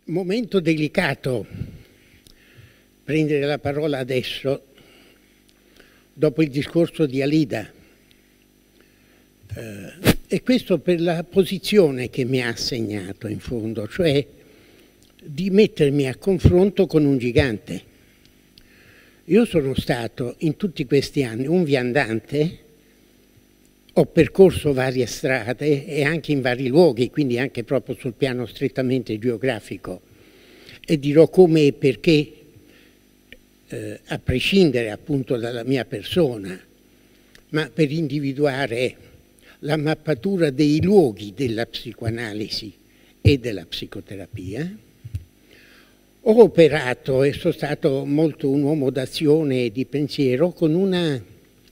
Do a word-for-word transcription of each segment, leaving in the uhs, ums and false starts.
Momento delicato prendere la parola adesso, dopo il discorso di Alida, eh, e questo per la posizione che mi ha assegnato in fondo, cioè di mettermi a confronto con un gigante. Io sono stato in tutti questi anni un viandante, ho percorso varie strade e anche in vari luoghi, quindi anche proprio sul piano strettamente geografico, e dirò come e perché, eh, a prescindere appunto dalla mia persona, ma per individuare la mappatura dei luoghi della psicoanalisi e della psicoterapia. Ho operato e sono stato molto un uomo d'azione e di pensiero con una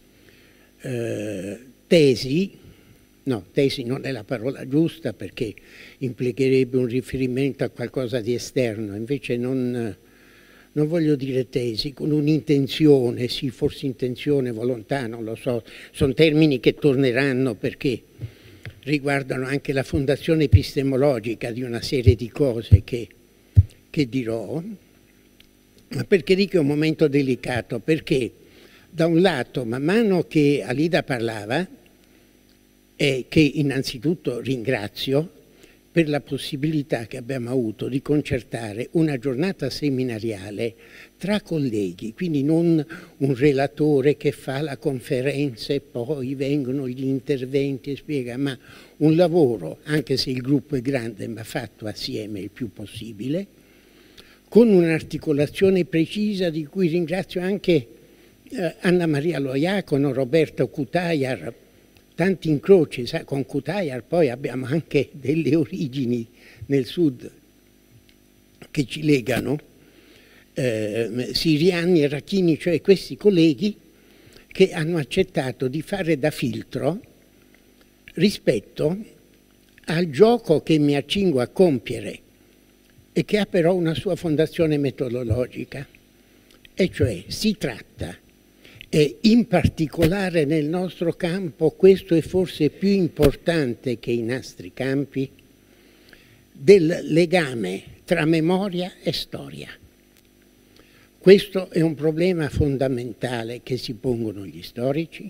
eh, tesi, no, tesi non è la parola giusta perché implicherebbe un riferimento a qualcosa di esterno, invece non, non voglio dire tesi, con un'intenzione, sì, forse intenzione, volontà, non lo so, sono termini che torneranno perché riguardano anche la fondazione epistemologica di una serie di cose che, che dirò, ma perché dico che è un momento delicato, perché da un lato, man mano che Alida parlava, e che innanzitutto ringrazio per la possibilità che abbiamo avuto di concertare una giornata seminariale tra colleghi, quindi non un relatore che fa la conferenza e poi vengono gli interventi e spiega, ma un lavoro, anche se il gruppo è grande, ma fatto assieme il più possibile, con un'articolazione precisa di cui ringrazio anche eh, Anna Maria Loiacono, Roberto Cutajar, tanti incroci, sa, con Cutajar poi abbiamo anche delle origini nel sud che ci legano, eh, Siriani e Racchini, cioè questi colleghi che hanno accettato di fare da filtro rispetto al gioco che mi accingo a compiere e che ha però una sua fondazione metodologica, e cioè si tratta, e in particolare nel nostro campo, questo è forse più importante che in altri campi, del legame tra memoria e storia. Questo è un problema fondamentale che si pongono gli storici,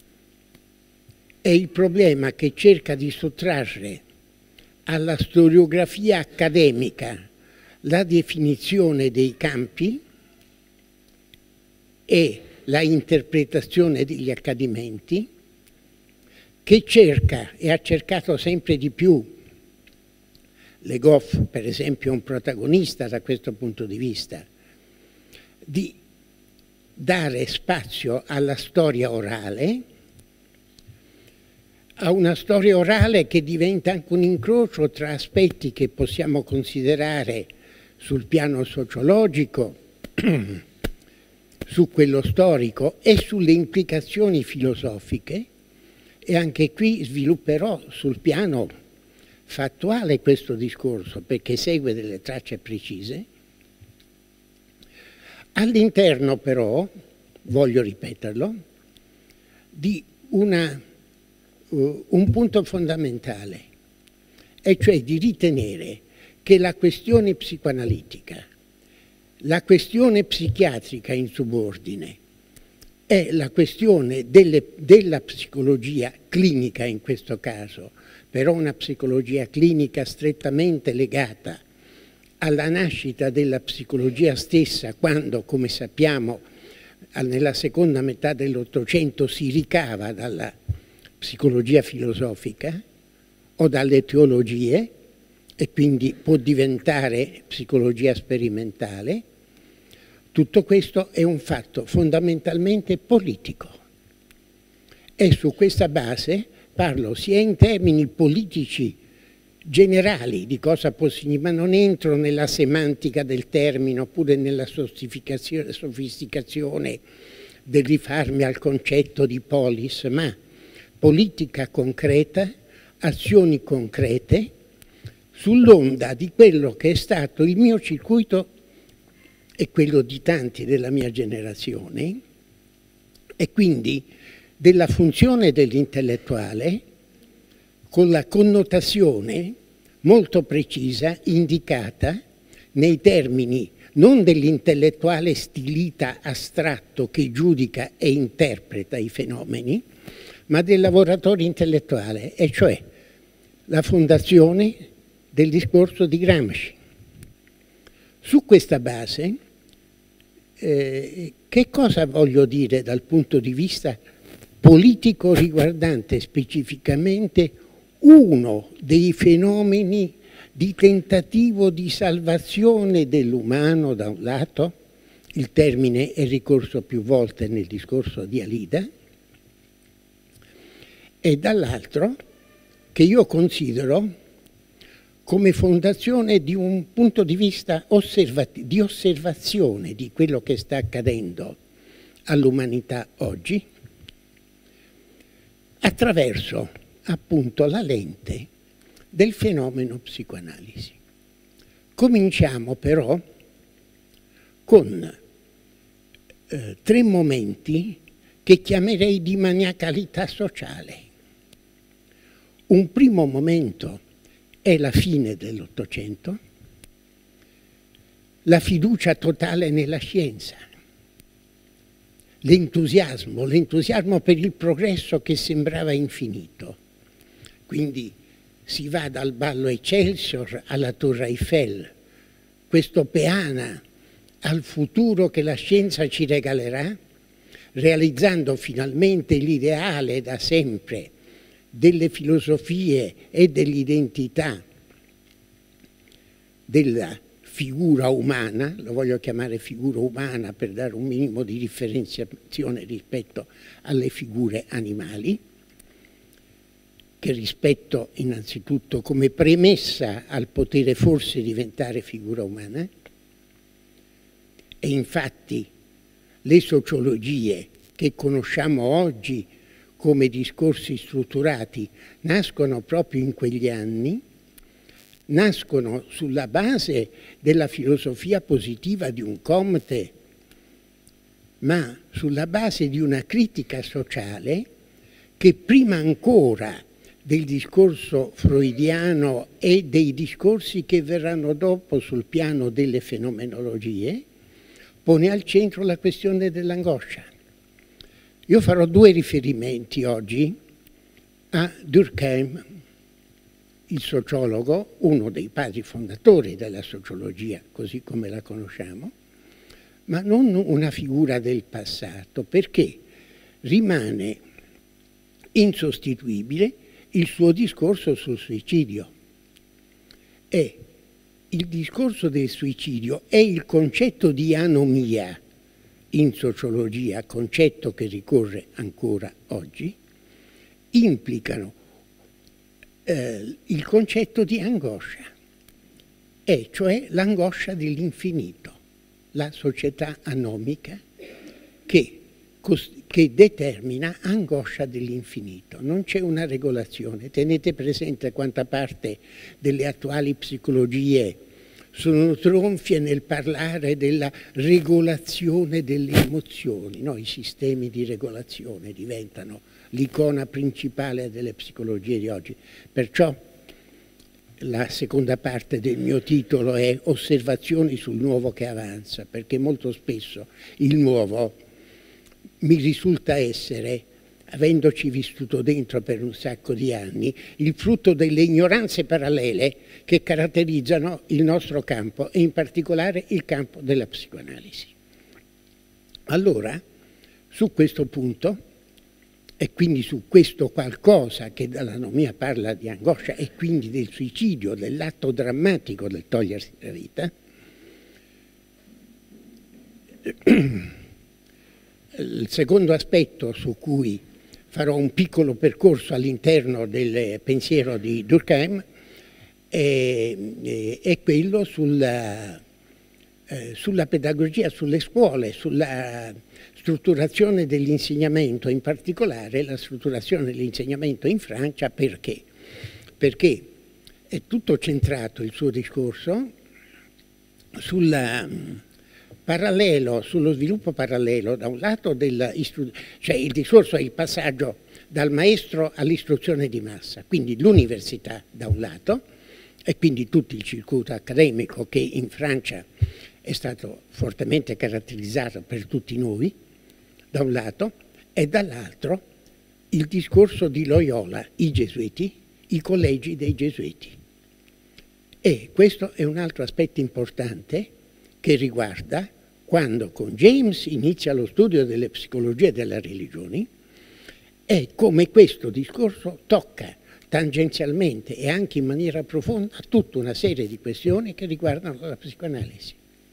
è il problema che cerca di sottrarre alla storiografia accademica la definizione dei campi e la interpretazione degli accadimenti, che cerca e ha cercato sempre di più, Le Goff per esempio è un protagonista da questo punto di vista, di dare spazio alla storia orale, a una storia orale che diventa anche un incrocio tra aspetti che possiamo considerare sul piano sociologico, su quello storico e sulle implicazioni filosofiche, e anche qui svilupperò sul piano fattuale questo discorso perché segue delle tracce precise. All'interno però, voglio ripeterlo, di una, uh, un punto fondamentale, e cioè di ritenere che la questione psicoanalitica, la questione psichiatrica in subordine è la questione delle, della psicologia clinica in questo caso, però una psicologia clinica strettamente legata alla nascita della psicologia stessa, quando, come sappiamo, nella seconda metà dell'Ottocento si ricava dalla psicologia filosofica o dalle teologie, e quindi può diventare psicologia sperimentale. Tutto questo è un fatto fondamentalmente politico. E su questa base parlo sia in termini politici generali di cosa può significare, ma non entro nella semantica del termine oppure nella sofisticazione del rifarmi al concetto di polis, ma politica concreta, azioni concrete, sull'onda di quello che è stato il mio circuito e quello di tanti della mia generazione, e quindi della funzione dell'intellettuale con la connotazione molto precisa, indicata nei termini non dell'intellettuale stilita astratto che giudica e interpreta i fenomeni, ma del lavoratore intellettuale, e cioè la fondazione del discorso di Gramsci. Su questa base, eh, che cosa voglio dire dal punto di vista politico riguardante specificamente uno dei fenomeni di tentativo di salvazione dell'umano da un lato, il termine è ricorso più volte nel discorso di Alida, e dall'altro che io considero come fondazione di un punto di vista osservati- di osservazione di quello che sta accadendo all'umanità oggi, attraverso appunto la lente del fenomeno psicoanalisi. Cominciamo però con eh, tre momenti che chiamerei di maniacalità sociale. Un primo momento è la fine dell'Ottocento, la fiducia totale nella scienza, l'entusiasmo, l'entusiasmo per il progresso che sembrava infinito. Quindi si va dal ballo Excelsior alla Torre Eiffel, questo peana al futuro che la scienza ci regalerà, realizzando finalmente l'ideale da sempre delle filosofie e dell'identità della figura umana, lo voglio chiamare figura umana per dare un minimo di differenziazione rispetto alle figure animali, che rispetto innanzitutto come premessa al potere forse diventare figura umana, e infatti le sociologie che conosciamo oggi come discorsi strutturati nascono proprio in quegli anni, nascono sulla base della filosofia positiva di un Comte, ma sulla base di una critica sociale che prima ancora del discorso freudiano e dei discorsi che verranno dopo sul piano delle fenomenologie, pone al centro la questione dell'angoscia. Io farò due riferimenti oggi a Durkheim, il sociologo, uno dei padri fondatori della sociologia, così come la conosciamo, ma non una figura del passato, perché rimane insostituibile il suo discorso sul suicidio. E il discorso del suicidio è il concetto di anomia in sociologia, concetto che ricorre ancora oggi, implicano eh, il concetto di angoscia, e cioè l'angoscia dell'infinito, la società anomica che, che determina angoscia dell'infinito. Non c'è una regolazione. Tenete presente quanta parte delle attuali psicologie sono tronfie nel parlare della regolazione delle emozioni, no? I sistemi di regolazione diventano l'icona principale delle psicologie di oggi. Perciò la seconda parte del mio titolo è Osservazioni sul nuovo che avanza, perché molto spesso il nuovo mi risulta essere, avendoci vissuto dentro per un sacco di anni, il frutto delle ignoranze parallele che caratterizzano il nostro campo, e in particolare il campo della psicoanalisi. Allora, su questo punto, e quindi su questo qualcosa che dall'anomia parla di angoscia e quindi del suicidio, dell'atto drammatico del togliersi la vita, il secondo aspetto su cui farò un piccolo percorso all'interno del pensiero di Durkheim è, è quello sulla, eh, sulla pedagogia, sulle scuole, sulla strutturazione dell'insegnamento, in particolare la strutturazione dell'insegnamento in Francia. Perché? Perché è tutto centrato il suo discorso sulla parallelo, sullo sviluppo parallelo, da un lato, della cioè il discorso è il passaggio dal maestro all'istruzione di massa, quindi l'università da un lato, e quindi tutto il circuito accademico che in Francia è stato fortemente caratterizzato per tutti noi, da un lato, e dall'altro il discorso di Loyola, i Gesuiti, i collegi dei Gesuiti. E questo è un altro aspetto importante che riguarda quando con James inizia lo studio delle psicologie delle religioni e come questo discorso tocca tangenzialmente e anche in maniera profonda tutta una serie di questioni che riguardano la psicoanalisi.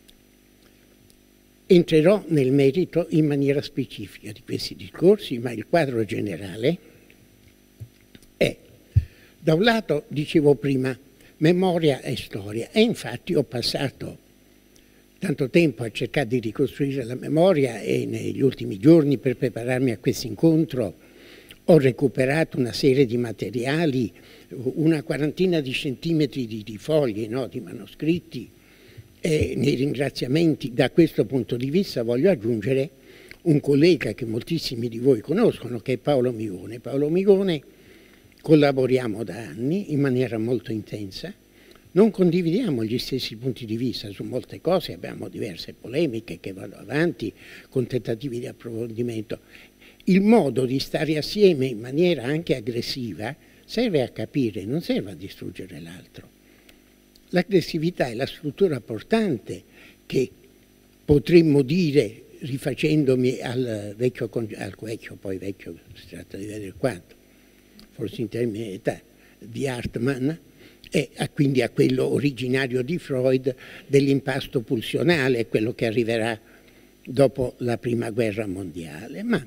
Entrerò nel merito in maniera specifica di questi discorsi, ma il quadro generale è, da un lato, dicevo prima, memoria e storia, e infatti ho passato tanto tempo a cercare di ricostruire la memoria e negli ultimi giorni, per prepararmi a questo incontro, ho recuperato una serie di materiali, una quarantina di centimetri di, di fogli, no, di manoscritti, e nei ringraziamenti da questo punto di vista voglio aggiungere un collega che moltissimi di voi conoscono, che è Paolo Migone. Paolo Migone collaboriamo da anni in maniera molto intensa, non condividiamo gli stessi punti di vista su molte cose, abbiamo diverse polemiche che vanno avanti con tentativi di approfondimento. Il modo di stare assieme in maniera anche aggressiva serve a capire, non serve a distruggere l'altro. L'aggressività è la struttura portante che potremmo dire, rifacendomi al vecchio, al vecchio poi vecchio, si tratta di vedere quanto, forse in termini di età, di Hartmann, e a, quindi a quello originario di Freud dell'impasto pulsionale, quello che arriverà dopo la prima guerra mondiale. Ma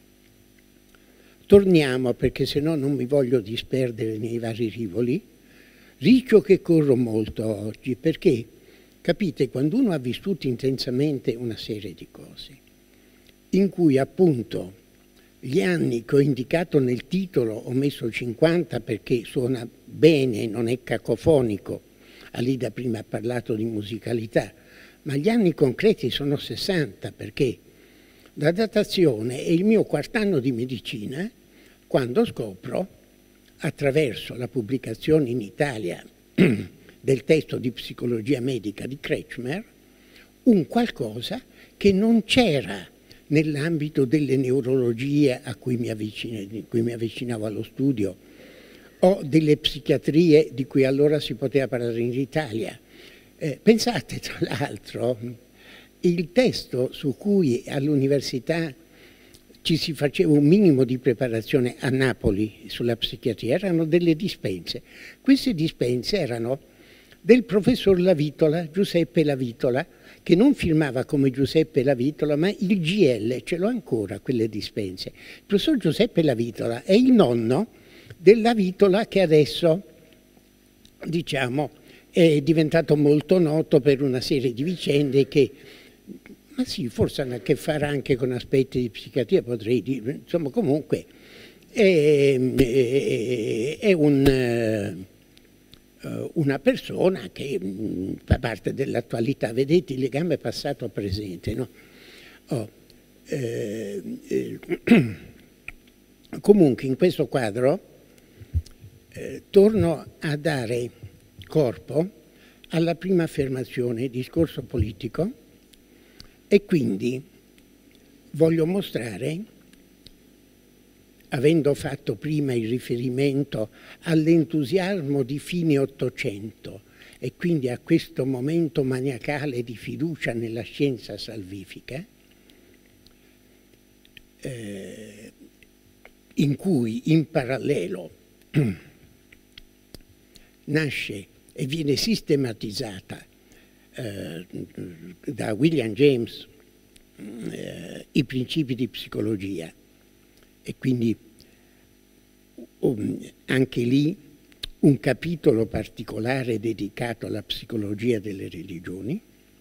torniamo, perché se no non mi voglio disperdere nei vari rivoli, rischio che corro molto oggi, perché capite, quando uno ha vissuto intensamente una serie di cose, in cui appunto gli anni che ho indicato nel titolo, ho messo cinquanta perché suona bene, non è cacofonico, Alida prima ha parlato di musicalità, ma gli anni concreti sono sessanta, perché la datazione è il mio quarto anno di medicina, quando scopro, attraverso la pubblicazione in Italia del testo di psicologia medica di Kretschmer, un qualcosa che non c'era nell'ambito delle neurologie a cui mi, di cui mi avvicinavo allo studio, o delle psichiatrie di cui allora si poteva parlare in Italia. Eh, pensate, tra l'altro, il testo su cui all'università ci si faceva un minimo di preparazione a Napoli sulla psichiatria erano delle dispense. Queste dispense erano del professor Lavitola, Giuseppe Lavitola, che non firmava come Giuseppe Lavitola, ma il G L, ce l'ho ancora quelle dispense. Il professor Giuseppe Lavitola è il nonno del Lavitola che adesso, diciamo, è diventato molto noto per una serie di vicende che, ma sì, forse hanno a che fare anche con aspetti di psichiatria, potrei dire, insomma, comunque è, è, è un... una persona che mh, fa parte dell'attualità, vedete il legame passato-presente, no? Oh, eh, eh, comunque in questo quadro eh, torno a dare corpo alla prima affermazione, discorso politico, e quindi voglio mostrare, avendo fatto prima il riferimento all'entusiasmo di fine Ottocento e quindi a questo momento maniacale di fiducia nella scienza salvifica, eh, in cui in parallelo nasce e viene sistematizzata eh, da William James eh, i principi di psicologia, e quindi um, anche lì un capitolo particolare dedicato alla psicologia delle religioni,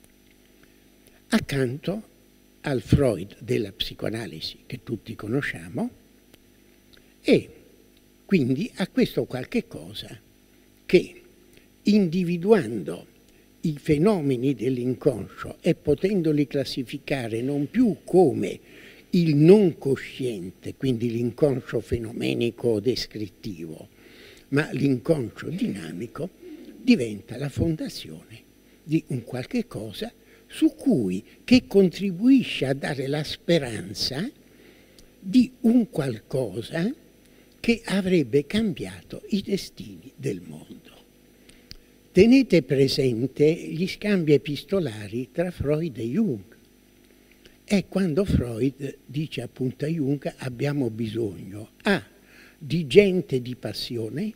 accanto al Freud della psicoanalisi che tutti conosciamo, e quindi a questo qualche cosa che, individuando i fenomeni dell'inconscio e potendoli classificare non più come il non cosciente, quindi l'inconscio fenomenico o descrittivo, ma l'inconscio dinamico, diventa la fondazione di un qualche cosa su cui, che contribuisce a dare la speranza di un qualcosa che avrebbe cambiato i destini del mondo. Tenete presente gli scambi epistolari tra Freud e Jung. È quando Freud dice appunto a Jung: abbiamo bisogno A di gente di passione,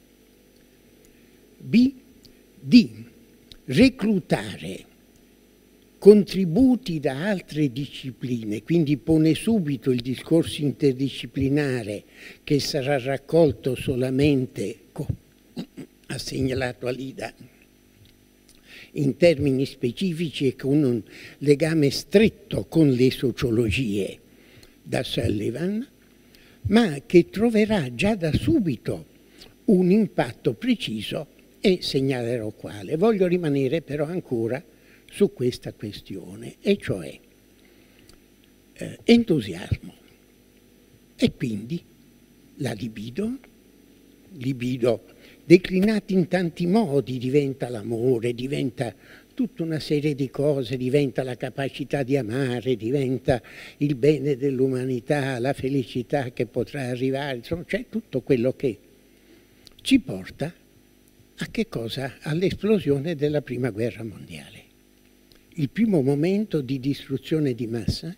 B di reclutare contributi da altre discipline, quindi pone subito il discorso interdisciplinare che sarà raccolto solamente, ha segnalato Alida, in termini specifici e con un legame stretto con le sociologie da Sullivan, ma che troverà già da subito un impatto preciso e segnalerò quale. Voglio rimanere però ancora su questa questione, e cioè eh, entusiasmo e quindi la libido, libido declinata in tanti modi, diventa l'amore, diventa tutta una serie di cose, diventa la capacità di amare, diventa il bene dell'umanità, la felicità che potrà arrivare, insomma c'è tutto quello che ci porta a che cosa? All'esplosione della Prima Guerra Mondiale. Il primo momento di distruzione di massa,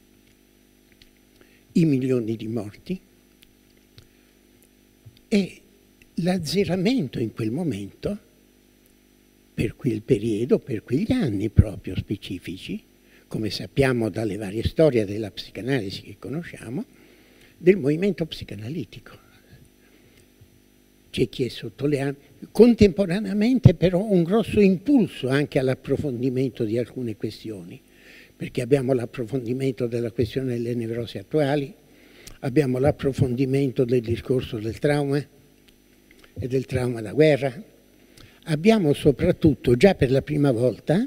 i milioni di morti e l'azzeramento in quel momento, per quel periodo, per quegli anni proprio specifici, come sappiamo dalle varie storie della psicanalisi che conosciamo, del movimento psicanalitico. C'è chi è sotto le armi, contemporaneamente però un grosso impulso anche all'approfondimento di alcune questioni, perché abbiamo l'approfondimento della questione delle nevrosi attuali, abbiamo l'approfondimento del discorso del trauma e del trauma da guerra, abbiamo soprattutto già per la prima volta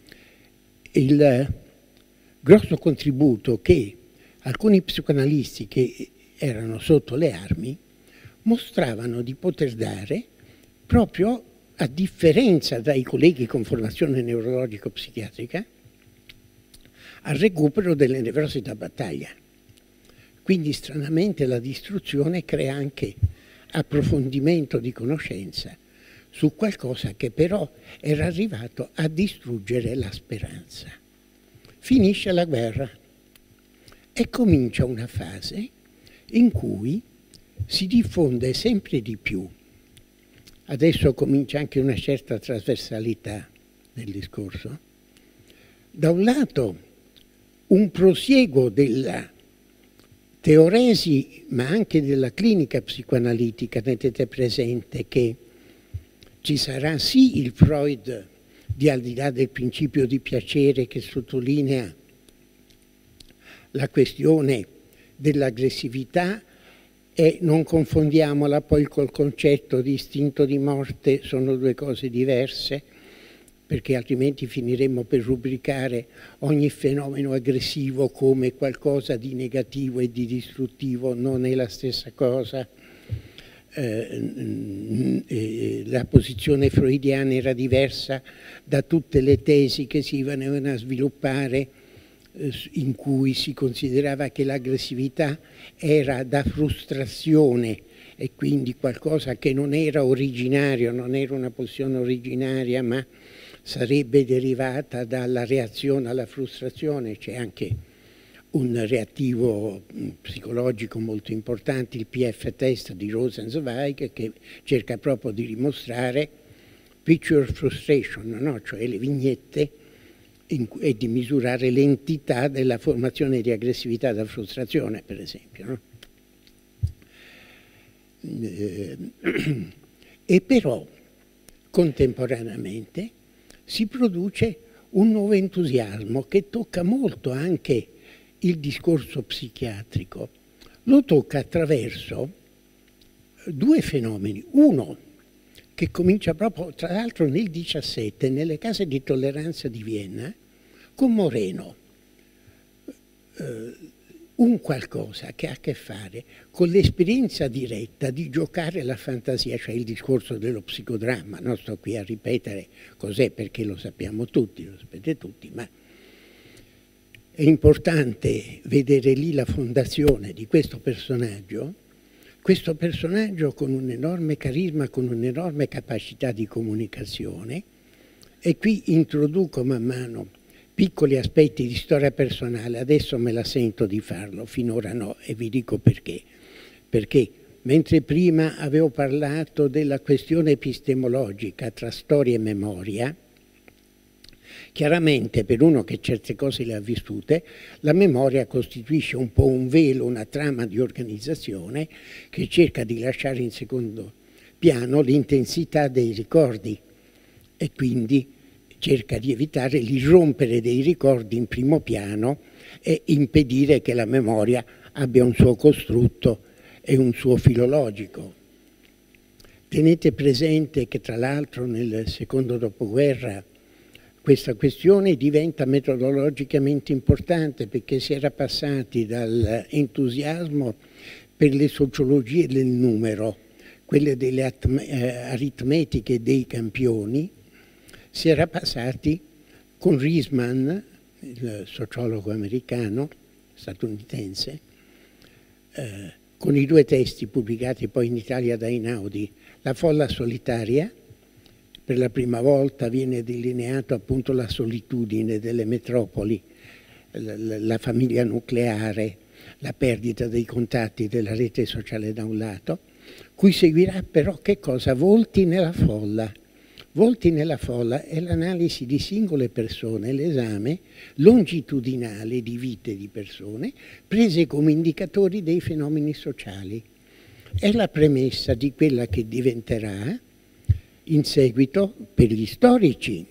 il grosso contributo che alcuni psicoanalisti che erano sotto le armi mostravano di poter dare proprio, a differenza dai colleghi con formazione neurologico-psichiatrica, al recupero delle nevrosi da battaglia. Quindi stranamente la distruzione crea anche approfondimento di conoscenza su qualcosa che però era arrivato a distruggere la speranza. Finisce la guerra e comincia una fase in cui si diffonde sempre di più. Adesso comincia anche una certa trasversalità del discorso. Da un lato un prosieguo della teoresi, ma anche della clinica psicoanalitica. Tenete presente che ci sarà sì il Freud di al di là del principio di piacere che sottolinea la questione dell'aggressività, e non confondiamola poi col concetto di istinto di morte, sono due cose diverse, perché altrimenti finiremmo per rubricare ogni fenomeno aggressivo come qualcosa di negativo e di distruttivo. Non è la stessa cosa. Eh, la posizione freudiana era diversa da tutte le tesi che si venivano a sviluppare, in cui si considerava che l'aggressività era da frustrazione e quindi qualcosa che non era originario, non era una pulsione originaria, ma sarebbe derivata dalla reazione alla frustrazione. C'è anche un reattivo psicologico molto importante, il P F test di Rosenzweig, che cerca proprio di dimostrare picture frustration, no? Cioè le vignette, e di misurare l'entità della formazione di aggressività da frustrazione, per esempio. No? E però contemporaneamente si produce un nuovo entusiasmo che tocca molto anche il discorso psichiatrico. Lo tocca attraverso due fenomeni. Uno che comincia proprio, tra l'altro nel diciassette, nelle case di tolleranza di Vienna, con Moreno. un qualcosa che ha a che fare con l'esperienza diretta di giocare la fantasia, cioè il discorso dello psicodramma. Non sto qui a ripetere cos'è perché lo sappiamo tutti, lo sapete tutti, ma è importante vedere lì la fondazione di questo personaggio, questo personaggio con un enorme carisma, con un'enorme capacità di comunicazione, e qui introduco man mano piccoli aspetti di storia personale. Adesso me la sento di farlo, finora no, e vi dico perché. Perché mentre prima avevo parlato della questione epistemologica tra storia e memoria, chiaramente per uno che certe cose le ha vissute, la memoria costituisce un po' un velo, una trama di organizzazione che cerca di lasciare in secondo piano l'intensità dei ricordi e quindi cerca di evitare l'irrompere dei ricordi in primo piano e impedire che la memoria abbia un suo costrutto e un suo filologico. Tenete presente che tra l'altro nel secondo dopoguerra questa questione diventa metodologicamente importante, perché si era passati dall'entusiasmo per le sociologie del numero, quelle delle aritmetiche dei campioni, si era passati con Riesman, il sociologo americano, statunitense, eh, con i due testi pubblicati poi in Italia da Einaudi, La folla solitaria. Per la prima volta viene delineato appunto la solitudine delle metropoli, la, la, la famiglia nucleare, la perdita dei contatti della rete sociale da un lato, cui seguirà però che cosa? Volti nella folla. Volti nella folla è l'analisi di singole persone, l'esame longitudinale di vite di persone prese come indicatori dei fenomeni sociali. È la premessa di quella che diventerà in seguito per gli storici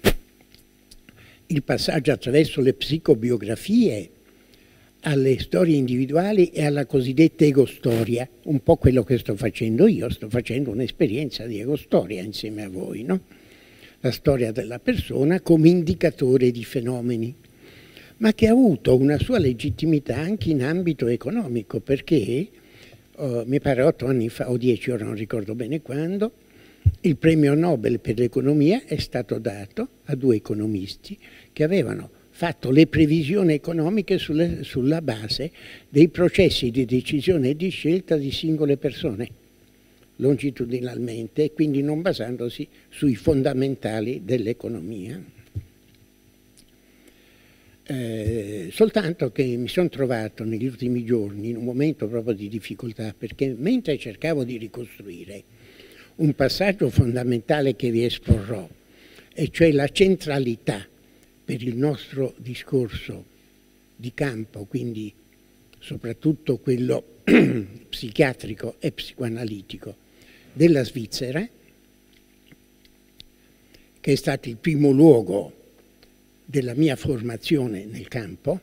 il passaggio attraverso le psicobiografie alle storie individuali e alla cosiddetta egostoria, un po' quello che sto facendo io, sto facendo un'esperienza di egostoria insieme a voi, no? La storia della persona come indicatore di fenomeni, ma che ha avuto una sua legittimità anche in ambito economico, perché oh, mi pare otto anni fa o dieci, ora non ricordo bene quando, il premio Nobel per l'economia è stato dato a due economisti che avevano fatto le previsioni economiche sulle, sulla base dei processi di decisione e di scelta di singole persone, longitudinalmente, e quindi non basandosi sui fondamentali dell'economia. Eh, soltanto che mi sono trovato negli ultimi giorni in un momento proprio di difficoltà, perché mentre cercavo di ricostruire un passaggio fondamentale che vi esporrò, e cioè la centralità per il nostro discorso di campo, quindi soprattutto quello psichiatrico e psicoanalitico della Svizzera, che è stato il primo luogo della mia formazione nel campo.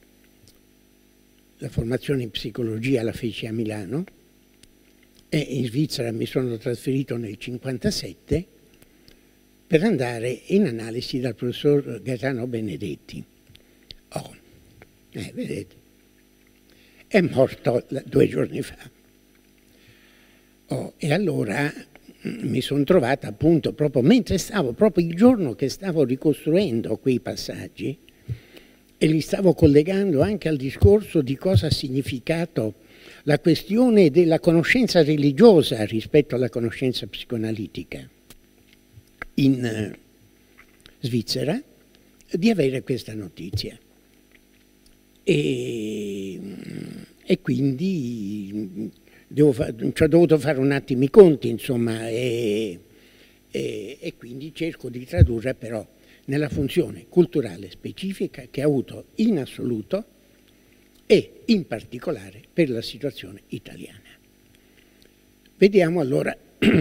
La formazione in psicologia la feci a Milano e in Svizzera mi sono trasferito nel cinquantasette per andare in analisi dal professor Gaetano Benedetti. Oh, eh, vedete, è morto due giorni fa. Oh, e allora mi sono trovata appunto proprio mentre stavo, proprio il giorno che stavo ricostruendo quei passaggi e li stavo collegando anche al discorso di cosa ha significato la questione della conoscenza religiosa rispetto alla conoscenza psicoanalitica in Svizzera, di avere questa notizia. E, e quindi devo fa, ci ho dovuto fare un attimo i conti, insomma, e, e, e quindi cerco di tradurre però nella funzione culturale specifica che ha avuto in assoluto e in particolare per la situazione italiana. Vediamo allora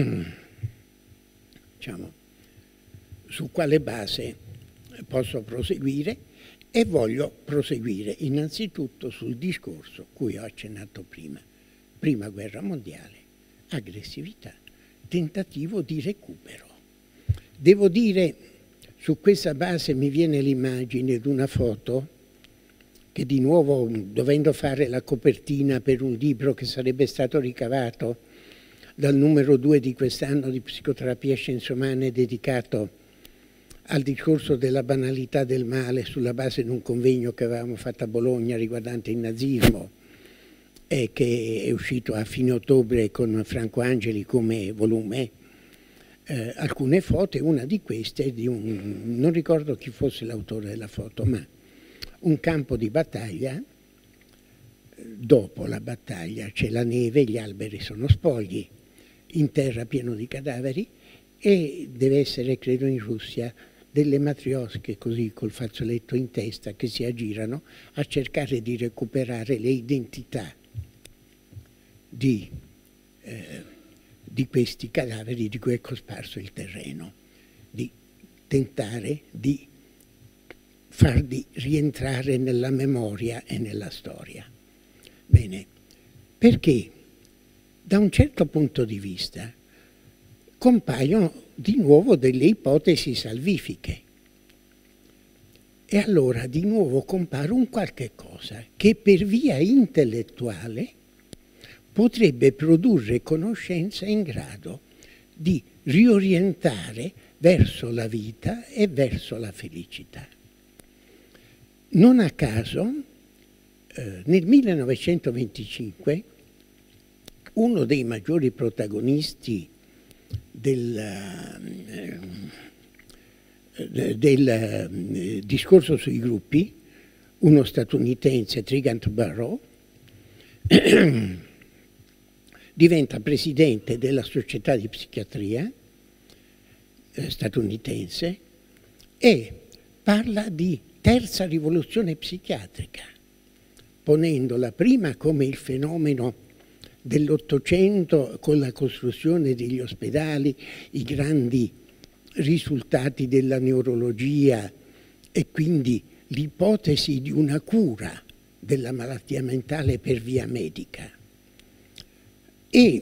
diciamo, su quale base posso proseguire, e voglio proseguire innanzitutto sul discorso cui ho accennato prima. Prima guerra mondiale, aggressività, tentativo di recupero. Devo dire, su questa base mi viene l'immagine di una foto che di nuovo, dovendo fare la copertina per un libro che sarebbe stato ricavato dal numero due di quest'anno di Psicoterapia e Scienze Umane, dedicato al discorso della banalità del male sulla base di un convegno che avevamo fatto a Bologna riguardante il nazismo e che è uscito a fine ottobre con Franco Angeli come volume, eh, alcune foto, e una di queste è di un, non ricordo chi fosse l'autore della foto, ma un campo di battaglia. Dopo la battaglia c'è la neve, gli alberi sono spogli, in terra pieno di cadaveri, e deve essere, credo in Russia, delle matriosche così col fazzoletto in testa che si aggirano a cercare di recuperare le identità di, eh, di questi cadaveri di cui è cosparso il terreno, di tentare di farli rientrare nella memoria e nella storia. Bene, perché da un certo punto di vista compaiono di nuovo delle ipotesi salvifiche. E allora di nuovo compare un qualche cosa che per via intellettuale potrebbe produrre conoscenza in grado di riorientare verso la vita e verso la felicità. Non a caso, eh, nel millenovecentoventicinque, uno dei maggiori protagonisti del, eh, del eh, discorso sui gruppi, uno statunitense, Trigant Burrow, diventa presidente della Società di Psichiatria eh, statunitense e parla di terza rivoluzione psichiatrica, ponendola prima come il fenomeno dell'Ottocento con la costruzione degli ospedali, i grandi risultati della neurologia e quindi l'ipotesi di una cura della malattia mentale per via medica, e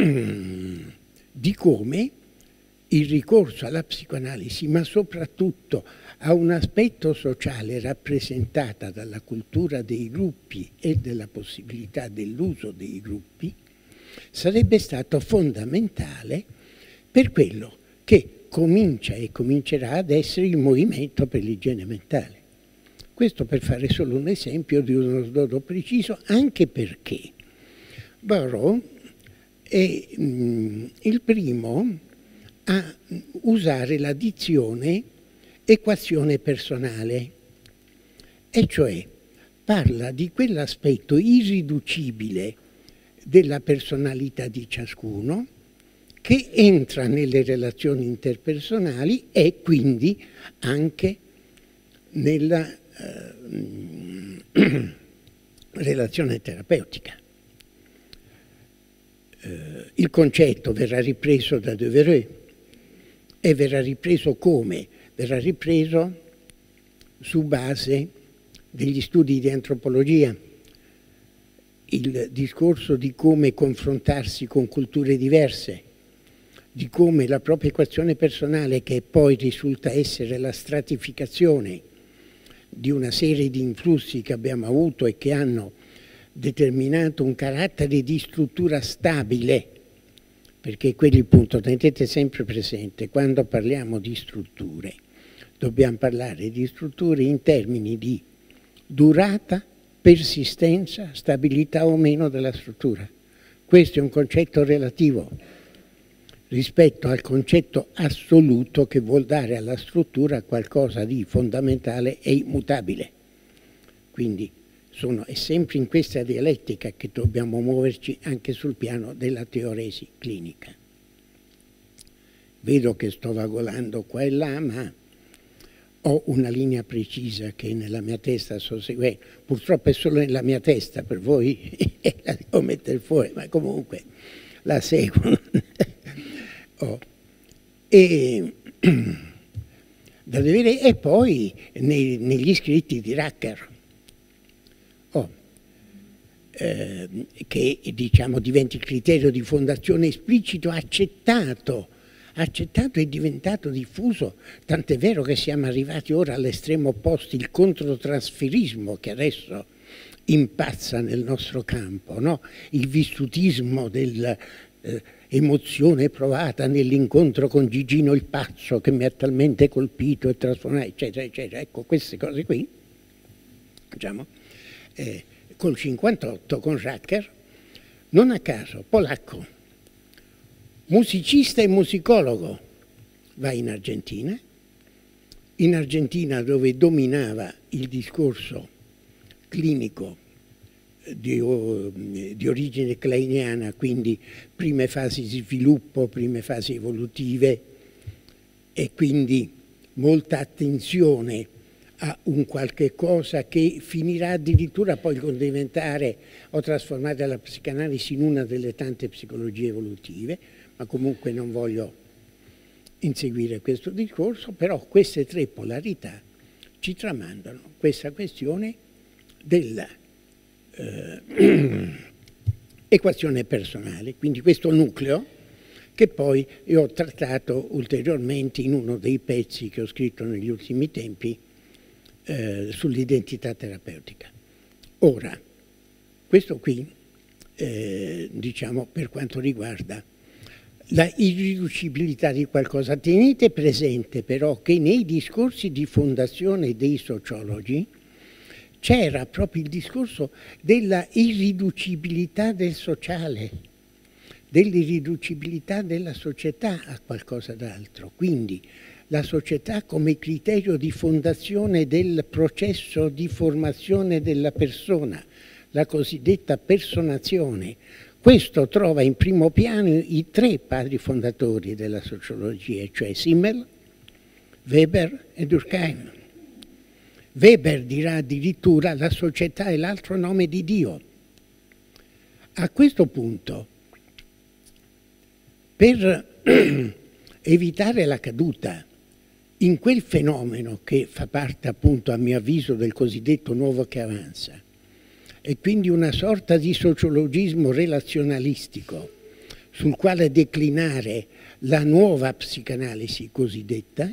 di come il ricorso alla psicoanalisi, ma soprattutto a un aspetto sociale rappresentata dalla cultura dei gruppi e della possibilità dell'uso dei gruppi, sarebbe stato fondamentale per quello che comincia e comincerà ad essere il movimento per l'igiene mentale. Questo per fare solo un esempio di uno snodo preciso, anche perché Burrow è mh, il primo a usare la dizione equazione personale, e cioè parla di quell'aspetto irriducibile della personalità di ciascuno che entra nelle relazioni interpersonali e quindi anche nella eh, relazione terapeutica. Eh, il concetto verrà ripreso da Devereux e verrà ripreso come? Verrà ripreso su base degli studi di antropologia, il discorso di come confrontarsi con culture diverse, di come la propria equazione personale, che poi risulta essere la stratificazione di una serie di influssi che abbiamo avuto e che hanno determinato un carattere di struttura stabile, perché quelli, appunto, tenete sempre presente, quando parliamo di strutture, dobbiamo parlare di strutture in termini di durata, persistenza, stabilità o meno della struttura. Questo è un concetto relativo rispetto al concetto assoluto che vuol dare alla struttura qualcosa di fondamentale e immutabile. Quindi sono, è sempre in questa dialettica che dobbiamo muoverci anche sul piano della teoresi clinica. Vedo che sto vagolando qua e là, ma ho una linea precisa che nella mia testa sto seguendo. Purtroppo è solo nella mia testa, per voi la devo mettere fuori, ma comunque la seguo. oh. E, da vedere, e poi nei, negli scritti di Racker, oh, eh, che diciamo diventa il criterio di fondazione esplicito accettato accettato e diventato diffuso, tant'è vero che siamo arrivati ora all'estremo opposto, il controtrasferismo che adesso impazza nel nostro campo, no? Il vissutismo dell'emozione eh, provata nell'incontro con Gigino il pazzo che mi ha talmente colpito e trasformato, eccetera, eccetera. Ecco, queste cose qui, diciamo, eh, col cinquantotto con Racker, non a caso, polacco, musicista e musicologo, va in Argentina, in Argentina dove dominava il discorso clinico di, di origine kleiniana, quindi prime fasi di sviluppo, prime fasi evolutive e quindi molta attenzione a un qualche cosa che finirà addirittura poi con diventare o trasformare la psicanalisi in una delle tante psicologie evolutive, ma comunque non voglio inseguire questo discorso, però queste tre polarità ci tramandano questa questione della eh, equazione personale, quindi questo nucleo che poi io ho trattato ulteriormente in uno dei pezzi che ho scritto negli ultimi tempi eh, sull'identità terapeutica. Ora, questo qui, eh, diciamo, per quanto riguarda la irriducibilità di qualcosa. Tenete presente però che nei discorsi di fondazione dei sociologi c'era proprio il discorso della irriducibilità del sociale, dell'irriducibilità della società a qualcosa d'altro. Quindi la società come criterio di fondazione del processo di formazione della persona, la cosiddetta personazione. Questo trova in primo piano i tre padri fondatori della sociologia, cioè Simmel, Weber e Durkheim. Weber dirà addirittura la società è l'altro nome di Dio. A questo punto, per evitare la caduta in quel fenomeno che fa parte appunto a mio avviso del cosiddetto nuovo che avanza, e quindi una sorta di sociologismo relazionalistico sul quale declinare la nuova psicanalisi cosiddetta,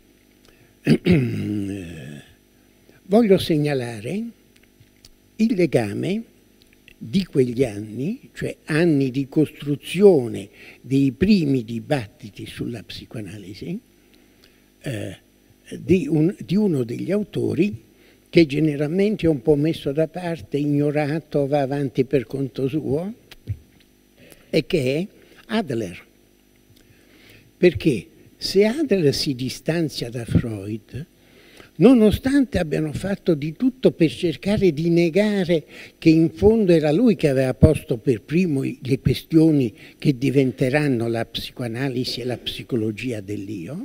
voglio segnalare il legame di quegli anni, cioè anni di costruzione dei primi dibattiti sulla psicoanalisi, eh, di, un, di uno degli autori che generalmente è un po' messo da parte, ignorato, va avanti per conto suo, e che è Adler. Perché se Adler si distanzia da Freud, nonostante abbiano fatto di tutto per cercare di negare che in fondo era lui che aveva posto per primo le questioni che diventeranno la psicoanalisi e la psicologia dell'io,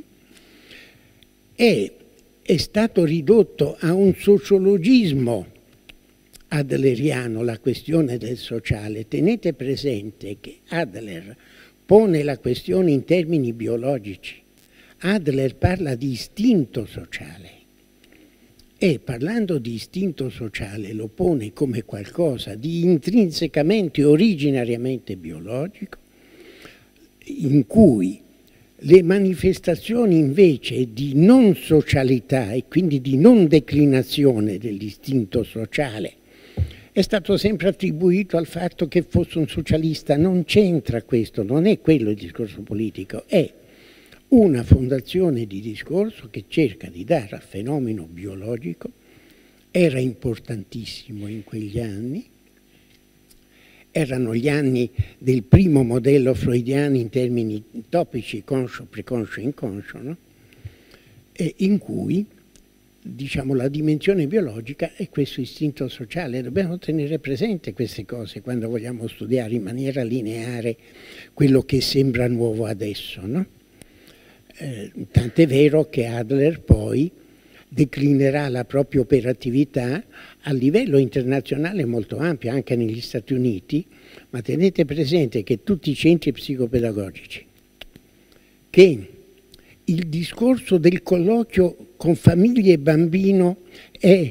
è è stato ridotto a un sociologismo adleriano la questione del sociale. Tenete presente che Adler pone la questione in termini biologici. Adler parla di istinto sociale e parlando di istinto sociale lo pone come qualcosa di intrinsecamente, originariamente biologico, in cui le manifestazioni invece di non socialità e quindi di non declinazione dell'istinto sociale è stato sempre attribuito al fatto che fosse un socialista. Non c'entra questo, non è quello il discorso politico, è una fondazione di discorso che cerca di dare al fenomeno biologico, era importantissimo in quegli anni, erano gli anni del primo modello freudiano in termini topici, conscio, preconscio e inconscio, no? E in cui, diciamo, la dimensione biologica è questo istinto sociale. Dobbiamo tenere presente queste cose quando vogliamo studiare in maniera lineare quello che sembra nuovo adesso, no? Eh, tant'è vero che Adler poi declinerà la propria operatività a livello internazionale molto ampio, anche negli Stati Uniti, ma tenete presente che tutti i centri psicopedagogici, che il discorso del colloquio con famiglie e bambino è,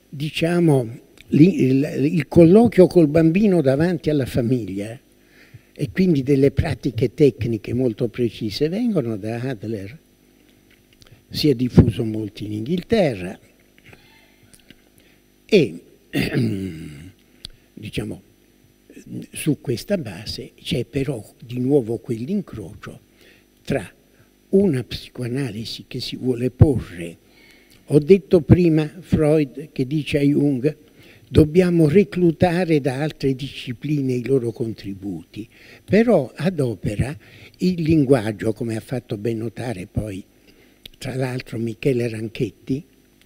diciamo, il, il colloquio col bambino davanti alla famiglia, e quindi delle pratiche tecniche molto precise vengono da Adler. Si è diffuso molto in Inghilterra e diciamo su questa base c'è però di nuovo quell'incrocio tra una psicoanalisi che si vuole porre. Ho detto prima Freud che dice a Jung: dobbiamo reclutare da altre discipline i loro contributi, però adopera il linguaggio, come ha fatto ben notare poi tra l'altro Michele Ranchetti,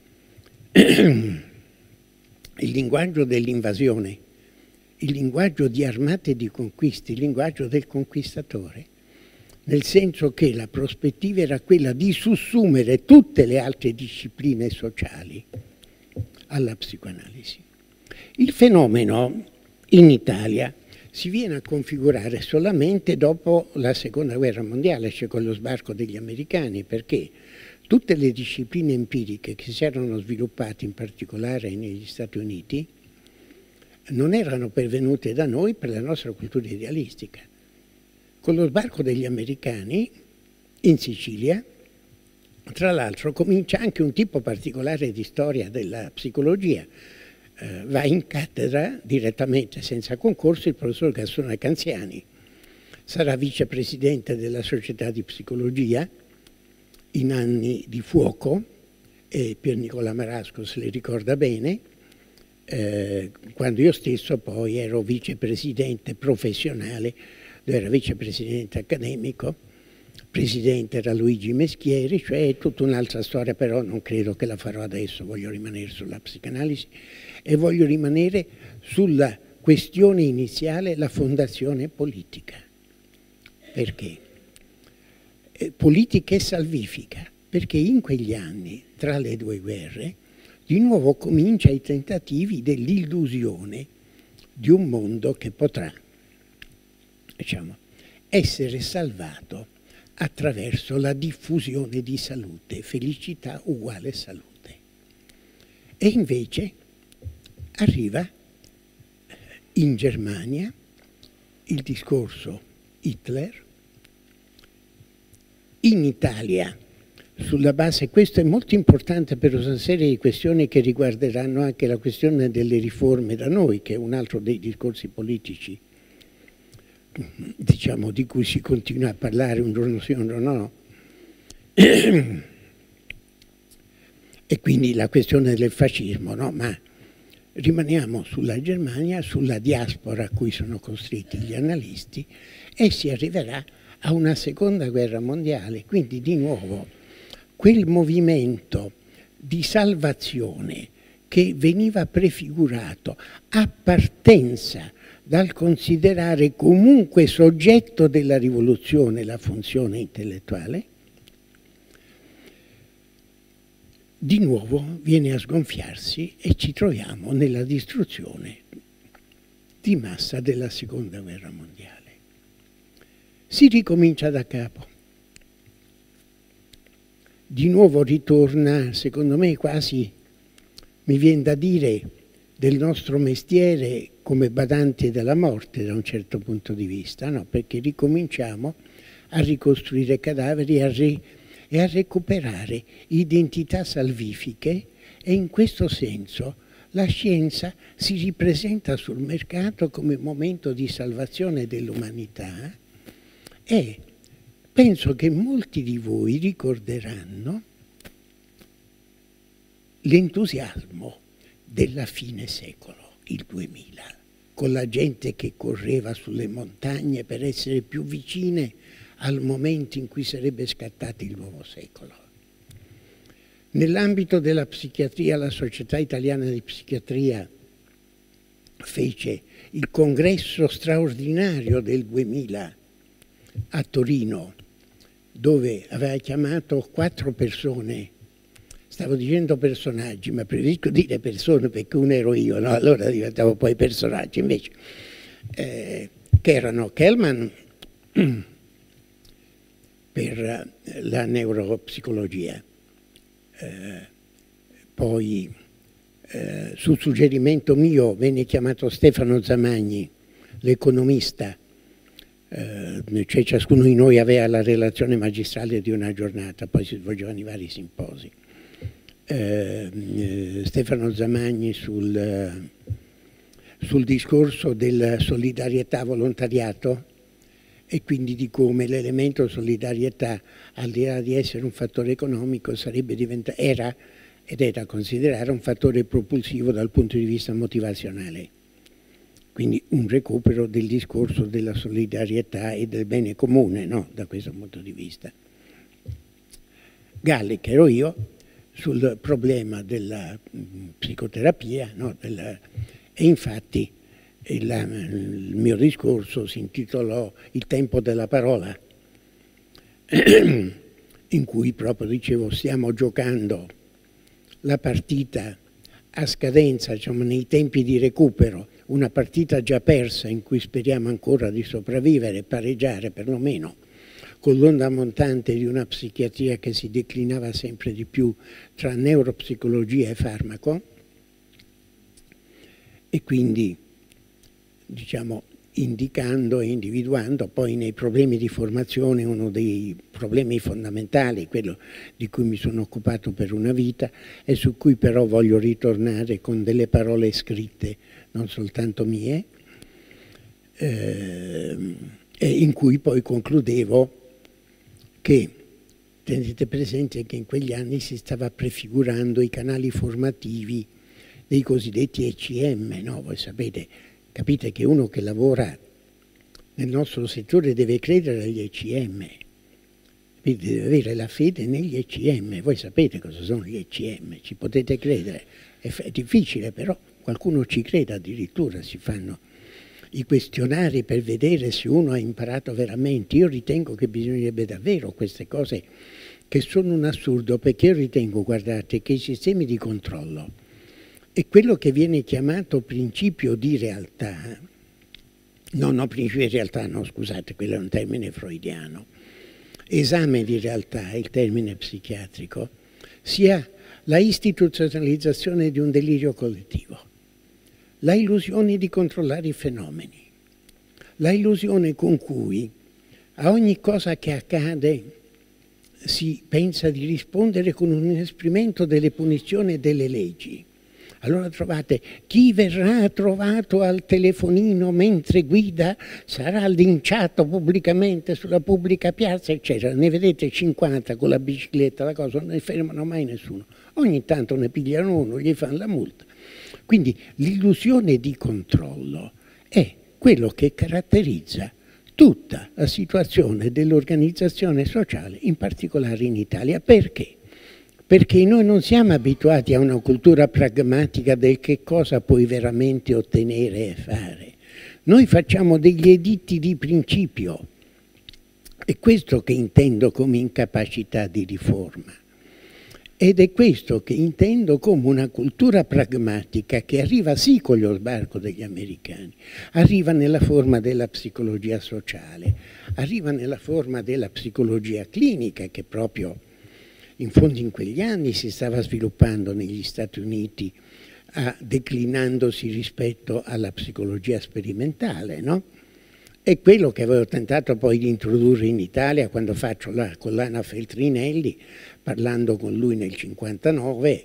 il linguaggio dell'invasione, il linguaggio di armate e di conquiste, il linguaggio del conquistatore, nel senso che la prospettiva era quella di sussumere tutte le altre discipline sociali alla psicoanalisi. Il fenomeno in Italia si viene a configurare solamente dopo la Seconda Guerra Mondiale, cioè con lo sbarco degli americani, perché tutte le discipline empiriche che si erano sviluppate in particolare negli Stati Uniti non erano pervenute da noi per la nostra cultura idealistica. Con lo sbarco degli americani in Sicilia, tra l'altro, comincia anche un tipo particolare di storia della psicologia. Eh, va in cattedra direttamente, senza concorso, il professor Gastone Canziani. Sarà vicepresidente della Società di Psicologia in anni di fuoco, e Pier Nicola Marasco se li ricorda bene, eh, quando io stesso poi ero vicepresidente professionale, lui era vicepresidente accademico, presidente era Luigi Meschieri, cioè è tutta un'altra storia, però non credo che la farò adesso, voglio rimanere sulla psicanalisi e voglio rimanere sulla questione iniziale, la fondazione politica. Perché? Eh, politica e salvifica, perché in quegli anni, tra le due guerre, di nuovo comincia i tentativi dell'illusione di un mondo che potrà, diciamo, essere salvato attraverso la diffusione di salute, felicità uguale salute. E invece arriva in Germania il discorso Hitler, in Italia, sulla base, questo è molto importante per una serie di questioni che riguarderanno anche la questione delle riforme da noi, che è un altro dei discorsi politici, diciamo, di cui si continua a parlare un giorno sì, un giorno no. E quindi la questione del fascismo, no? Ma rimaniamo sulla Germania, sulla diaspora a cui sono costretti gli analisti, e si arriverà a una seconda guerra mondiale, quindi di nuovo quel movimento di salvazione che veniva prefigurato a partenza dal considerare comunque soggetto della rivoluzione la funzione intellettuale, di nuovo viene a sgonfiarsi e ci troviamo nella distruzione di massa della seconda guerra mondiale. Si ricomincia da capo. Di nuovo ritorna, secondo me quasi, mi viene da dire, del nostro mestiere come badanti della morte da un certo punto di vista, no? Perché ricominciamo a ricostruire cadaveri a ri, e a recuperare identità salvifiche, e in questo senso la scienza si ripresenta sul mercato come momento di salvazione dell'umanità, e penso che molti di voi ricorderanno l'entusiasmo della fine secolo, il duemila, con la gente che correva sulle montagne per essere più vicine al momento in cui sarebbe scattato il nuovo secolo. Nell'ambito della psichiatria, la Società Italiana di Psichiatria fece il congresso straordinario del duemila a Torino, dove aveva chiamato quattro persone, stavo dicendo personaggi, ma preferisco dire persone perché uno ero io, no? Allora diventavo poi personaggi, invece, eh, che erano Kellman per la neuropsicologia, eh, poi eh, su suggerimento mio venne chiamato Stefano Zamagni, l'economista, eh, cioè ciascuno di noi aveva la relazione magistrale di una giornata, poi si svolgevano i vari simposi. Eh, eh, Stefano Zamagni sul, eh, sul discorso della solidarietà volontariato, e quindi di come l'elemento solidarietà, al di là di essere un fattore economico, sarebbe diventato, era ed è da considerare un fattore propulsivo dal punto di vista motivazionale. Quindi un recupero del discorso della solidarietà e del bene comune, no? Da questo punto di vista. Galli, che ero io, sul problema della psicoterapia, no? Della, e infatti il, il mio discorso si intitolò Il tempo della parola, in cui proprio dicevo stiamo giocando la partita a scadenza, diciamo, nei tempi di recupero, una partita già persa in cui speriamo ancora di sopravvivere, pareggiare perlomeno, con l'onda montante di una psichiatria che si declinava sempre di più tra neuropsicologia e farmaco, e quindi diciamo indicando e individuando poi nei problemi di formazione uno dei problemi fondamentali, quello di cui mi sono occupato per una vita e su cui però voglio ritornare con delle parole scritte, non soltanto mie, eh, e in cui poi concludevo che tenete presente che in quegli anni si stava prefigurando i canali formativi dei cosiddetti E C M, no? Voi sapete, capite che uno che lavora nel nostro settore deve credere agli E C M, deve avere la fede negli E C M. Voi sapete cosa sono gli E C M, ci potete credere, è difficile, però qualcuno ci crede addirittura, si fanno i questionari per vedere se uno ha imparato veramente. Io ritengo che bisognerebbe davvero queste cose, che sono un assurdo, perché io ritengo, guardate, che i sistemi di controllo e quello che viene chiamato principio di realtà, no, no, principio di realtà, no, scusate, quello è un termine freudiano, esame di realtà è il termine psichiatrico, sia la istituzionalizzazione di un delirio collettivo, la illusione di controllare i fenomeni, la illusione con cui a ogni cosa che accade si pensa di rispondere con un inasprimento delle punizioni e delle leggi. Allora trovate, chi verrà trovato al telefonino mentre guida sarà linciato pubblicamente sulla pubblica piazza, eccetera. Ne vedete cinquanta con la bicicletta, la cosa, non ne fermano mai nessuno. Ogni tanto ne pigliano uno, gli fanno la multa. Quindi l'illusione di controllo è quello che caratterizza tutta la situazione dell'organizzazione sociale, in particolare in Italia. Perché? Perché noi non siamo abituati a una cultura pragmatica del che cosa puoi veramente ottenere e fare. Noi facciamo degli editti di principio. È questo che intendo come incapacità di riforma. Ed è questo che intendo come una cultura pragmatica che arriva sì con lo sbarco degli americani, arriva nella forma della psicologia sociale, arriva nella forma della psicologia clinica che proprio in fondo in quegli anni si stava sviluppando negli Stati Uniti, ah, declinandosi rispetto alla psicologia sperimentale, no? È quello che avevo tentato poi di introdurre in Italia quando faccio la collana Feltrinelli, parlando con lui nel cinquantanove,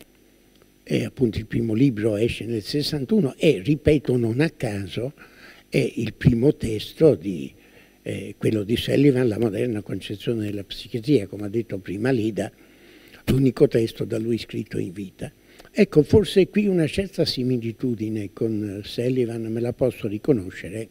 e appunto il primo libro esce nel sessantuno e, ripeto, non a caso, è il primo testo di Eh, quello di Sullivan, La moderna concezione della psichiatria, come ha detto prima Lida, l'unico testo da lui scritto in vita. Ecco, forse qui una certa similitudine con Sullivan me la posso riconoscere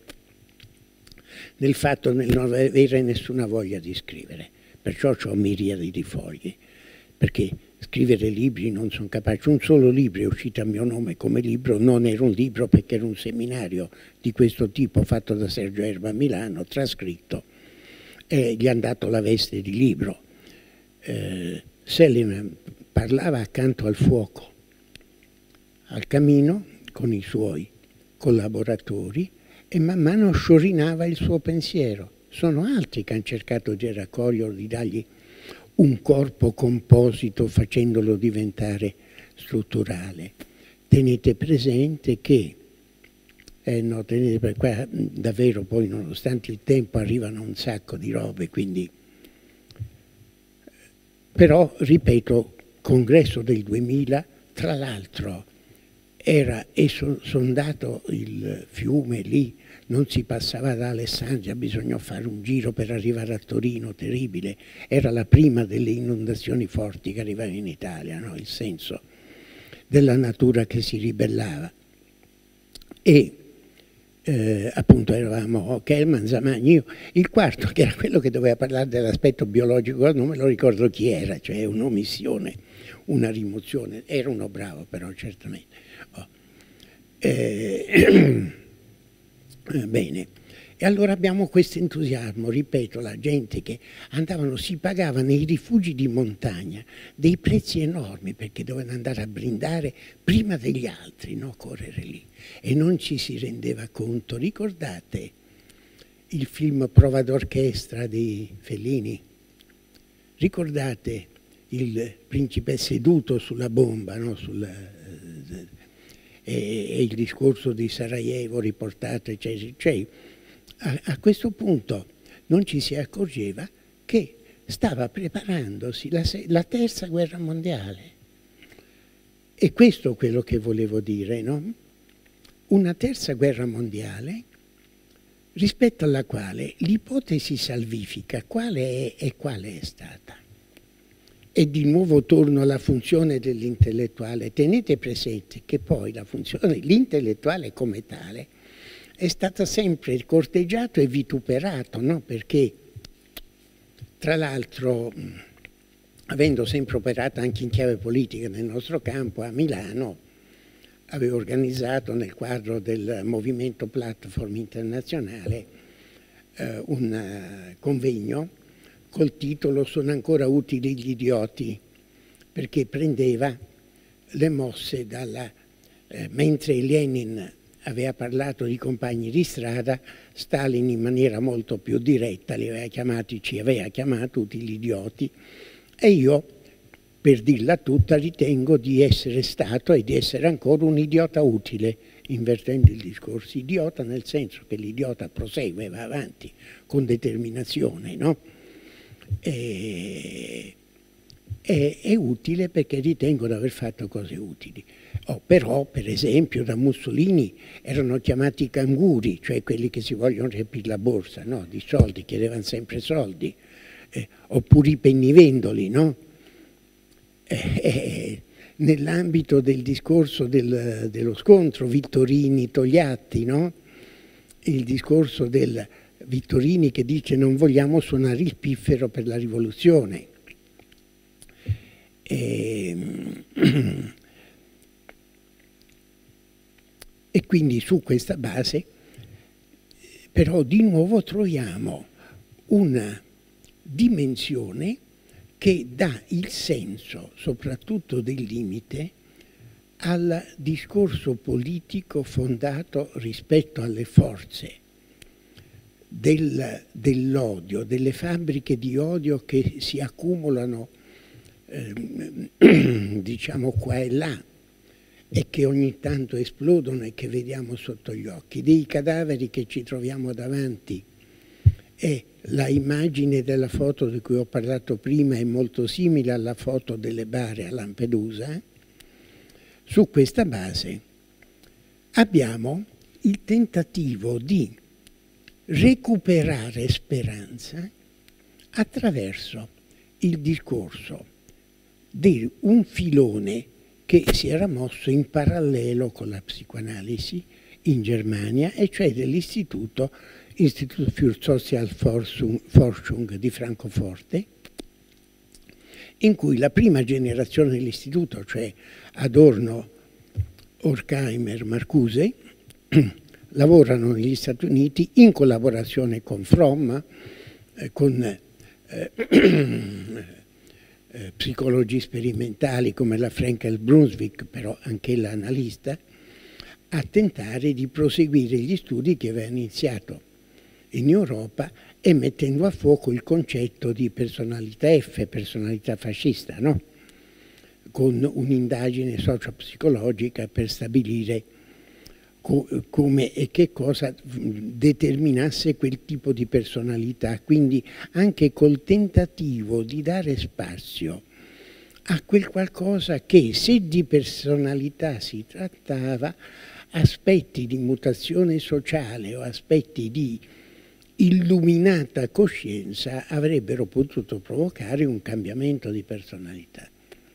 nel fatto di non avere nessuna voglia di scrivere, perciò ho miriadi di fogli, perché scrivere libri non sono capace. Un solo libro è uscito a mio nome come libro, non era un libro perché era un seminario di questo tipo fatto da Sergio Erba a Milano, trascritto, e gli hanno dato la veste di libro. Eh, Sullivan parlava accanto al fuoco, al camino, con i suoi collaboratori, e man mano sciorinava il suo pensiero. Sono altri che hanno cercato di raccoglierlo, di dargli un corpo composito facendolo diventare strutturale. Tenete presente che Eh no, tenete per qua, davvero poi nonostante il tempo arrivano un sacco di robe, quindi... Però, ripeto, congresso del duemila, tra l'altro era sondato il fiume lì, non si passava da Alessandria, bisognò fare un giro per arrivare a Torino, terribile. Era la prima delle inondazioni forti che arrivavano in Italia, no? Il senso della natura che si ribellava. E eh, appunto eravamo Kelman, Zamagni, io. Il quarto, che era quello che doveva parlare dell'aspetto biologico, non me lo ricordo chi era, cioè un'omissione, una rimozione. Era uno bravo però, certamente. Oh. Eh, bene. E allora abbiamo questo entusiasmo, ripeto, la gente che andavano, si pagava nei rifugi di montagna dei prezzi enormi perché dovevano andare a brindare prima degli altri, no? Correre lì. E non ci si rendeva conto. Ricordate il film Prova d'orchestra di Fellini? Ricordate il principe seduto sulla bomba, no? Sul, eh, e, e il discorso di Sarajevo riportato, eccetera. Cioè, a, a questo punto non ci si accorgeva che stava preparandosi la, la terza guerra mondiale. E questo è quello che volevo dire, no? Una terza guerra mondiale rispetto alla quale l'ipotesi salvifica quale è e quale è stata. E di nuovo torno alla funzione dell'intellettuale. Tenete presente che poi la funzione, l'intellettuale come tale, è stata sempre corteggiato e vituperato, no? Perché, tra l'altro, avendo sempre operato anche in chiave politica nel nostro campo, a Milano, avevo organizzato nel quadro del movimento Platform Internazionale eh, un uh, convegno col titolo "Sono ancora utili gli idioti", perché prendeva le mosse dalla... Eh, mentre Lenin aveva parlato di compagni di strada, Stalin in maniera molto più diretta li aveva chiamati, ci aveva chiamato utili idioti, e io, per dirla tutta, ritengo di essere stato e di essere ancora un idiota utile, invertendo il discorso. Idiota nel senso che l'idiota prosegue, va avanti con determinazione, no? E, è, è utile perché ritengo di aver fatto cose utili. Oh, però, per esempio, da Mussolini erano chiamati canguri, cioè quelli che si vogliono riempire la borsa, no? Di soldi, chiedevano sempre soldi, eh, oppure i pennivendoli, no? Eh, eh, nell'ambito del discorso del, dello scontro Vittorini-Togliatti, no? Il discorso del Vittorini che dice non vogliamo suonare il piffero per la rivoluzione. E, e quindi su questa base però di nuovo troviamo una dimensione che dà il senso, soprattutto del limite, al discorso politico fondato rispetto alle forze del, dell'odio, delle fabbriche di odio che si accumulano eh, diciamo qua e là e che ogni tanto esplodono e che vediamo sotto gli occhi, dei cadaveri che ci troviamo davanti. E la immagine della foto di cui ho parlato prima è molto simile alla foto delle bare a Lampedusa. Su questa base abbiamo il tentativo di recuperare speranza attraverso il discorso di un filone che si era mosso in parallelo con la psicoanalisi in Germania, e cioè dell'istituto Institut für Sozialforschung di Francoforte, in cui la prima generazione dell'istituto, cioè Adorno, Horkheimer, Marcuse, lavorano negli Stati Uniti in collaborazione con Fromm, eh, con eh, eh, psicologi sperimentali come la Frankel Brunswick, però anche l'analista, a tentare di proseguire gli studi che avevano iniziato in Europa e mettendo a fuoco il concetto di personalità F, personalità fascista, no? Con un'indagine sociopsicologica per stabilire co come e che cosa determinasse quel tipo di personalità, quindi anche col tentativo di dare spazio a quel qualcosa che, se di personalità si trattava, aspetti di mutazione sociale o aspetti di illuminata coscienza avrebbero potuto provocare un cambiamento di personalità.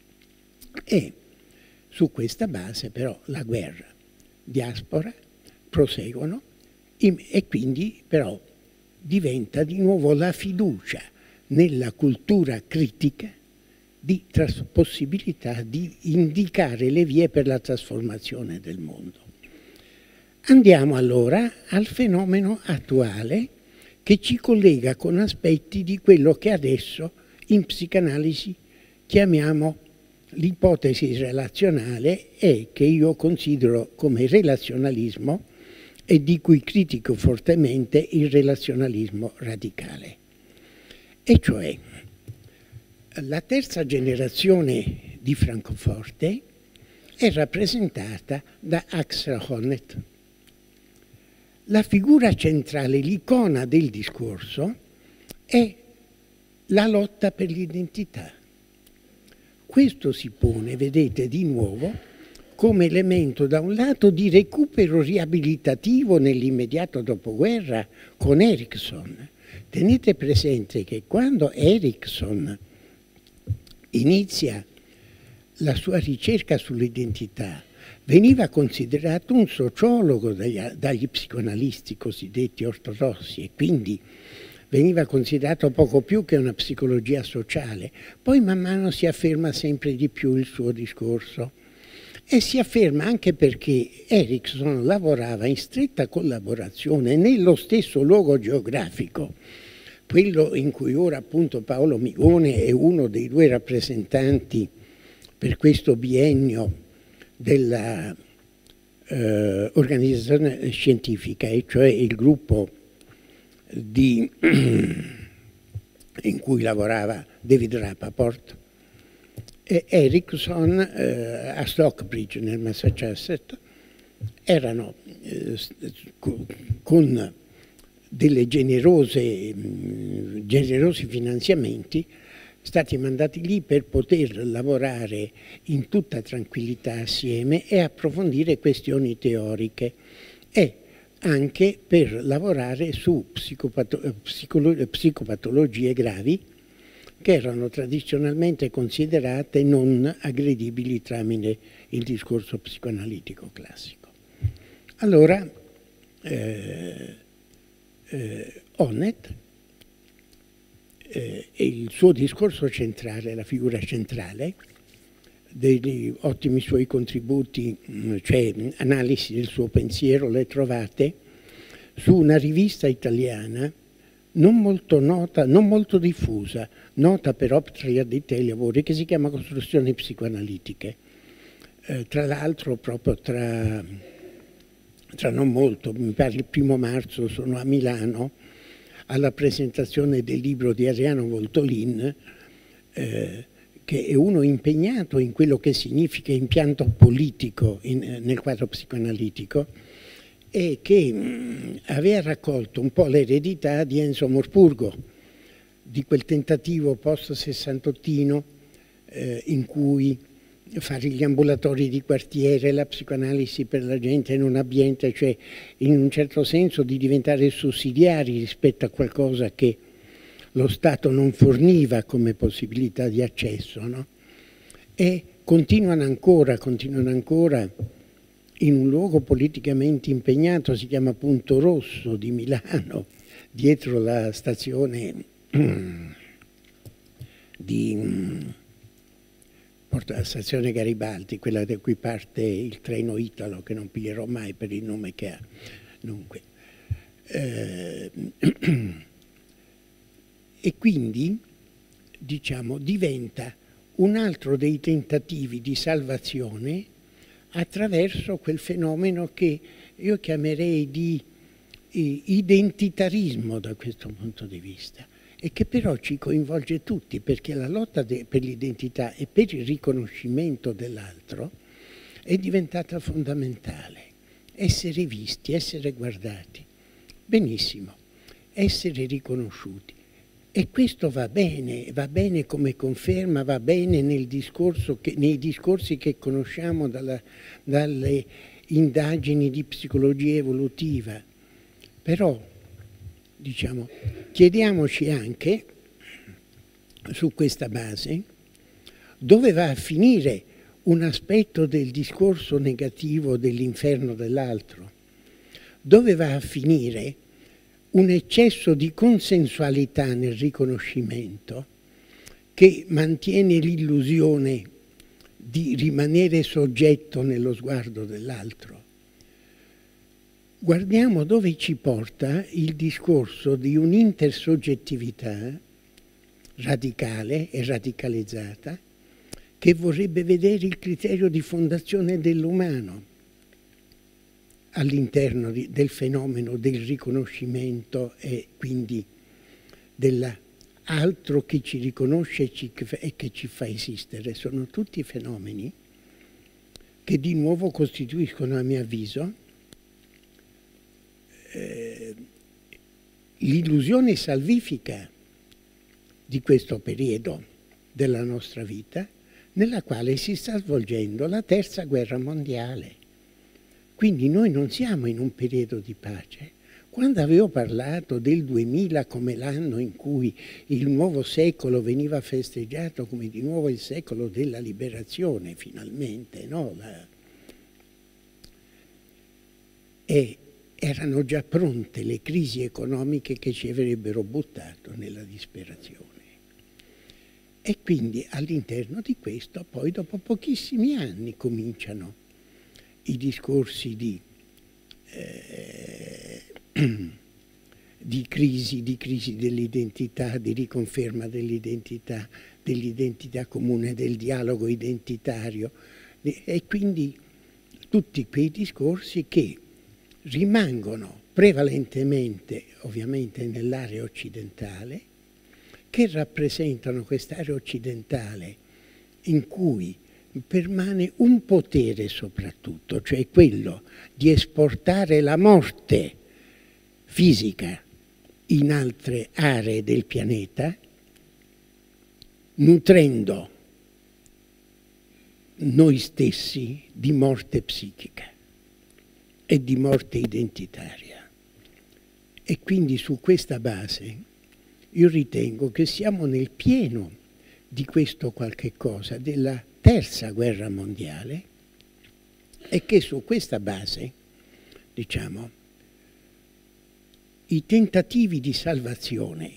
E su questa base però la guerra, diaspora, proseguono e quindi però diventa di nuovo la fiducia nella cultura critica di possibilità di indicare le vie per la trasformazione del mondo. Andiamo allora al fenomeno attuale che ci collega con aspetti di quello che adesso in psicanalisi chiamiamo l'ipotesi relazionale e che io considero come relazionalismo e di cui critico fortemente il relazionalismo radicale. E cioè, la terza generazione di Francoforte è rappresentata da Axel Honneth. La figura centrale, l'icona del discorso, è la lotta per l'identità. Questo si pone, vedete, di nuovo, come elemento da un lato di recupero riabilitativo nell'immediato dopoguerra con Erikson. Tenete presente che quando Erikson inizia la sua ricerca sull'identità, veniva considerato un sociologo dagli, dagli psicoanalisti cosiddetti ortodossi e quindi veniva considerato poco più che una psicologia sociale. Poi man mano si afferma sempre di più il suo discorso e si afferma anche perché Erikson lavorava in stretta collaborazione nello stesso luogo geografico, quello in cui ora appunto Paolo Migone è uno dei due rappresentanti per questo biennio della eh, organizzazione scientifica, e cioè il gruppo di, in cui lavorava David Rappaport, e Erikson eh, a Stockbridge nel Massachusetts erano eh, con delle generose, generosi finanziamenti stati mandati lì per poter lavorare in tutta tranquillità assieme e approfondire questioni teoriche e anche per lavorare su psicopato psicopatologie gravi che erano tradizionalmente considerate non aggredibili tramite il discorso psicoanalitico classico. Allora, eh, eh, Honneth eh, e il suo discorso centrale, la figura centrale, degli ottimi suoi contributi, cioè analisi del suo pensiero, le trovate su una rivista italiana non molto nota, non molto diffusa, nota però tra gli addetti ai lavori, che si chiama Costruzioni psicoanalitiche. Eh, tra l'altro proprio tra, tra non molto, mi pare il primo marzo, sono a Milano alla presentazione del libro di Ariano Voltolin, eh, che è uno impegnato in quello che significa impianto politico in, nel quadro psicoanalitico, e che mh, aveva raccolto un po' l'eredità di Enzo Morpurgo, di quel tentativo post-sessantottino eh, in cui fare gli ambulatori di quartiere, la psicoanalisi per la gente in un ambiente, cioè in un certo senso di diventare sussidiari rispetto a qualcosa che lo Stato non forniva come possibilità di accesso, no? E continuano ancora, continuano ancora in un luogo politicamente impegnato, si chiama Punto Rosso di Milano, dietro la stazione di la stazione Garibaldi, quella da cui parte il treno Italo, che non piglierò mai per il nome che ha. Dunque, eh, e quindi, diciamo, diventa un altro dei tentativi di salvazione attraverso quel fenomeno che io chiamerei di eh, identitarismo da questo punto di vista, e che però ci coinvolge tutti, perché la lotta per l'identità e per il riconoscimento dell'altro è diventata fondamentale. essere visti, essere guardati. Benissimo, essere riconosciuti. E questo va bene, va bene come conferma, va bene nel discorso che, nei discorsi che conosciamo dalla, dalle indagini di psicologia evolutiva. Però, diciamo, chiediamoci anche, su questa base, dove va a finire un aspetto del discorso negativo dell'inferno dell'altro? Dove va a finire un eccesso di consensualità nel riconoscimento che mantiene l'illusione di rimanere soggetto nello sguardo dell'altro? Guardiamo dove ci porta il discorso di un'intersoggettività radicale e radicalizzata che vorrebbe vedere il criterio di fondazione dell'umano all'interno del fenomeno del riconoscimento e quindi dell'altro che ci riconosce e che ci fa esistere. Sono tutti fenomeni che di nuovo costituiscono, a mio avviso, eh, l'illusione salvifica di questo periodo della nostra vita, nella quale si sta svolgendo la terza guerra mondiale. Quindi noi non siamo in un periodo di pace. Quando avevo parlato del duemila come l'anno in cui il nuovo secolo veniva festeggiato come di nuovo il secolo della liberazione, finalmente, no? La... E erano già pronte le crisi economiche che ci avrebbero buttato nella disperazione. E quindi all'interno di questo, poi dopo pochissimi anni cominciano i discorsi di, eh, di crisi, di crisi dell'identità, di riconferma dell'identità, dell'identità comune, del dialogo identitario, e quindi tutti quei discorsi che rimangono prevalentemente, ovviamente, nell'area occidentale, che rappresentano quest'area occidentale in cui permane un potere soprattutto, cioè quello di esportare la morte fisica in altre aree del pianeta, nutrendo noi stessi di morte psichica e di morte identitaria. E quindi su questa base io ritengo che siamo nel pieno di questo qualche cosa, della terza guerra mondiale, e che su questa base, diciamo, i tentativi di salvazione,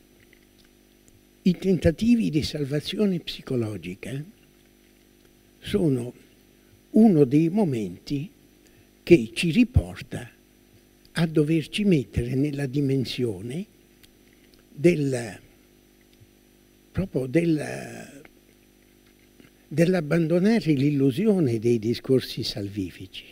i tentativi di salvazione psicologica sono uno dei momenti che ci riporta a doverci mettere nella dimensione del, proprio del, dell'abbandonare l'illusione dei discorsi salvifici.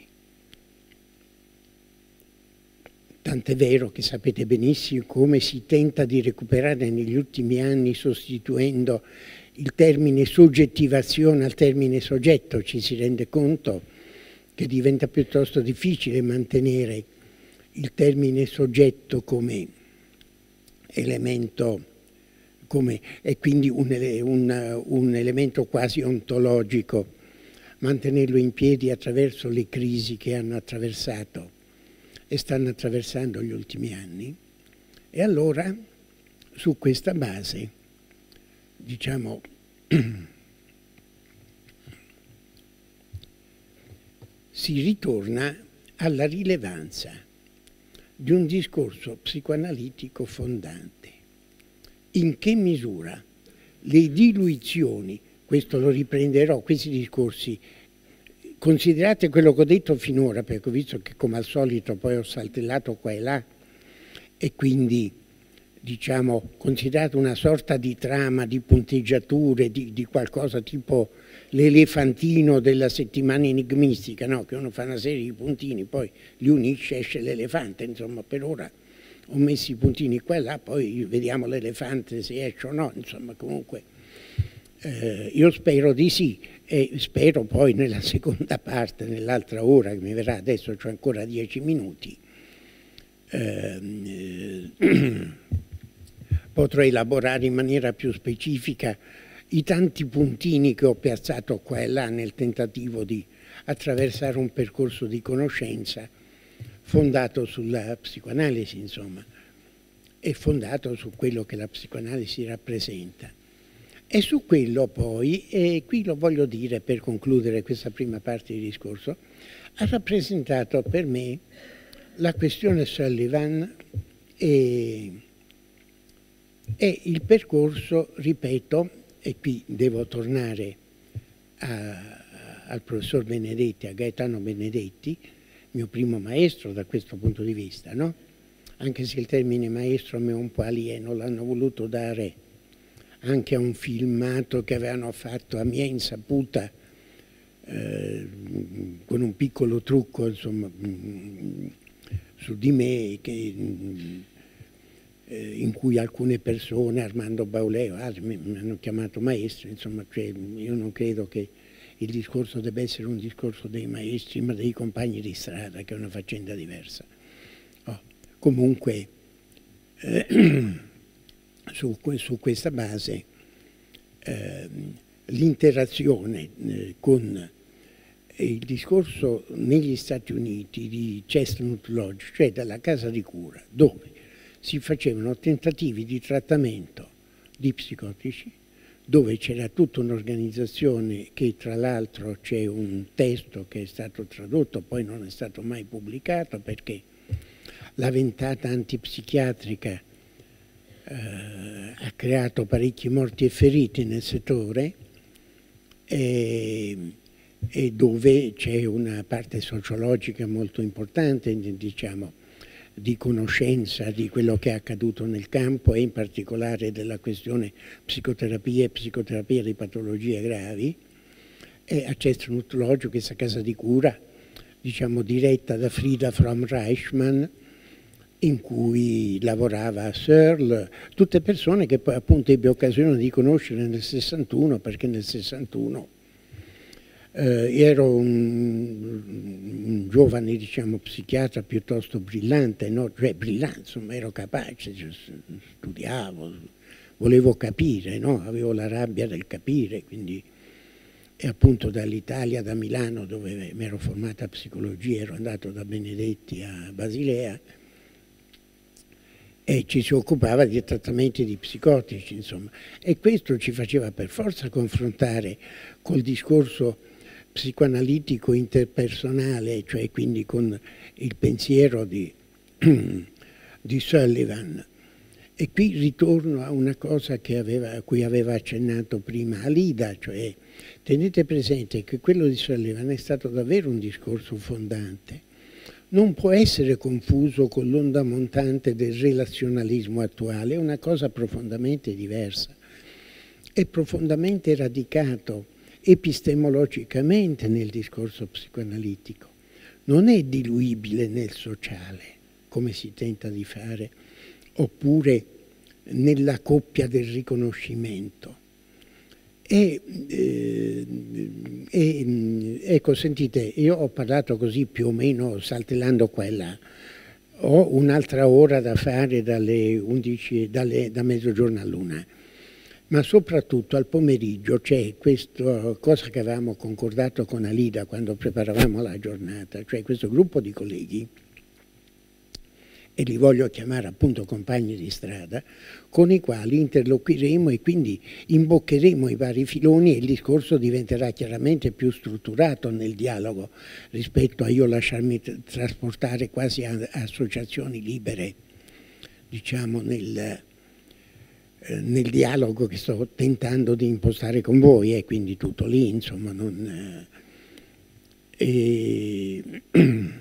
Tant'è vero che sapete benissimo come si tenta di recuperare negli ultimi anni sostituendo il termine soggettivazione al termine soggetto. Ci si rende conto che diventa piuttosto difficile mantenere il termine soggetto come elemento, come, e quindi un, un, un elemento quasi ontologico, mantenerlo in piedi attraverso le crisi che hanno attraversato e stanno attraversando gli ultimi anni. E allora, su questa base, diciamo, si ritorna alla rilevanza di un discorso psicoanalitico fondante. In che misura le diluizioni, questo lo riprenderò, questi discorsi, considerate quello che ho detto finora, perché ho visto che come al solito poi ho saltellato qua e là, e quindi diciamo considerate una sorta di trama, di punteggiature, di, di qualcosa tipo l'elefantino della settimana enigmistica, no? Che uno fa una serie di puntini, poi li unisce, esce l'elefante. Insomma, per ora ho messo i puntini qua e là, poi vediamo l'elefante se esce o no. Insomma, comunque eh, io spero di sì. e spero poi nella seconda parte, nell'altra ora che mi verrà, adesso c'ho ancora dieci minuti, eh, potrò elaborare in maniera più specifica i tanti puntini che ho piazzato qua e là nel tentativo di attraversare un percorso di conoscenza fondato sulla psicoanalisi, insomma, e fondato su quello che la psicoanalisi rappresenta. E su quello poi, e qui lo voglio dire per concludere questa prima parte di discorso, ha rappresentato per me la questione Sullivan e, e il percorso, ripeto, e qui devo tornare a, al professor Benedetti, a Gaetano Benedetti, mio primo maestro da questo punto di vista, no? Anche se il termine maestro mi è un po' alieno, l'hanno voluto dare anche a un filmato che avevano fatto a mia insaputa, eh, con un piccolo trucco, insomma, su di me, che, eh, in cui alcune persone, Armando Bauleo, altri, mi, mi hanno chiamato maestro, insomma, cioè, io non credo che il discorso debba essere un discorso dei maestri, ma dei compagni di strada, che è una faccenda diversa. Oh, comunque, eh, Su, su questa base eh, l'interazione eh, con il discorso negli Stati Uniti di Chestnut Lodge, cioè dalla casa di cura, dove si facevano tentativi di trattamento di psicotici, dove c'era tutta un'organizzazione che tra l'altro c'è un testo che è stato tradotto, poi non è stato mai pubblicato perché la ventata antipsichiatrica Uh, ha creato parecchi morti e feriti nel settore e, e dove c'è una parte sociologica molto importante, diciamo, di conoscenza di quello che è accaduto nel campo e in particolare della questione psicoterapia e psicoterapia di patologie gravi. E a Chestnut Lodge, questa casa di cura, diciamo, diretta da Frida Fromm Reichmann, in cui lavorava Searle, tutte persone che poi appunto ebbe occasione di conoscere nel sessantuno, perché nel sessantuno eh, ero un, un giovane, diciamo, psichiatra piuttosto brillante, no? Cioè brillante, insomma, ero capace, cioè, studiavo, volevo capire, no? Avevo la rabbia del capire, quindi, e appunto dall'Italia, da Milano, dove mi ero formata a psicologia, ero andato da Benedetti a Basilea, e ci si occupava di trattamenti di psicotici, insomma. E questo ci faceva per forza confrontare col discorso psicoanalitico interpersonale, cioè quindi con il pensiero di, di Sullivan. E qui ritorno a una cosa che aveva, a cui aveva accennato prima Alida, cioè tenete presente che quello di Sullivan è stato davvero un discorso fondante. Non può essere confuso con l'onda montante del relazionalismo attuale, è una cosa profondamente diversa. È profondamente radicato epistemologicamente nel discorso psicoanalitico. Non è diluibile nel sociale, come si tenta di fare, oppure nella coppia del riconoscimento. E, eh, e, ecco, sentite, io ho parlato così più o meno saltellando quella, ho un'altra ora da fare dalle undici, dalle, da mezzogiorno all'una, ma soprattutto al pomeriggio c'è questa cosa che avevamo concordato con Alida quando preparavamo la giornata, cioè questo gruppo di colleghi, e li voglio chiamare appunto compagni di strada, con i quali interloquiremo e quindi imboccheremo i vari filoni e il discorso diventerà chiaramente più strutturato nel dialogo rispetto a io lasciarmi trasportare quasi a associazioni libere, diciamo, nel, eh, nel dialogo che sto tentando di impostare con voi, e quindi tutto lì, insomma, non... Eh, e,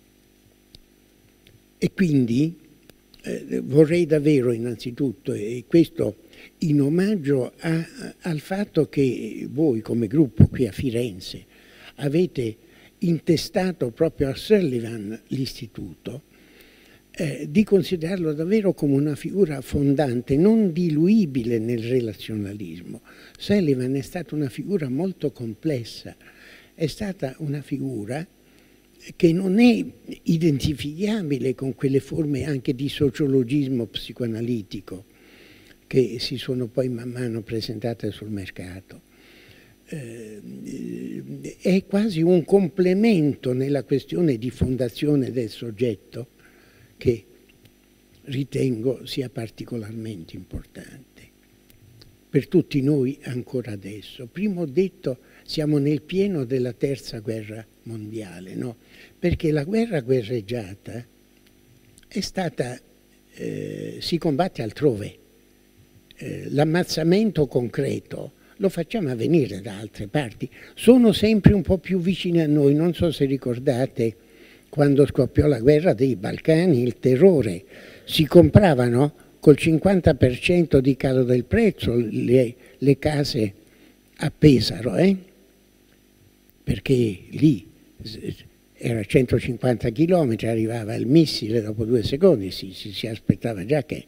E quindi eh, vorrei davvero innanzitutto, e questo in omaggio a, al fatto che voi come gruppo qui a Firenze avete intestato proprio a Sullivan l'istituto, eh, di considerarlo davvero come una figura fondante, non diluibile nel relazionalismo. Sullivan è stata una figura molto complessa, è stata una figura che non è identificabile con quelle forme anche di sociologismo psicoanalitico che si sono poi man mano presentate sul mercato. Eh, è quasi un complemento nella questione di fondazione del soggetto che ritengo sia particolarmente importante per tutti noi ancora adesso. Prima ho detto siamo nel pieno della terza guerra mondiale, no? Perché la guerra guerreggiata è stata, eh, si combatte altrove, eh, l'ammazzamento concreto lo facciamo avvenire da altre parti, sono sempre un po' più vicine a noi. Non so se ricordate quando scoppiò la guerra dei Balcani, il terrore, si compravano col cinquanta per cento di calo del prezzo le, le case a Pesaro, eh? Perché lì era a centocinquanta chilometri, arrivava il missile dopo due secondi, si, si, si aspettava già che,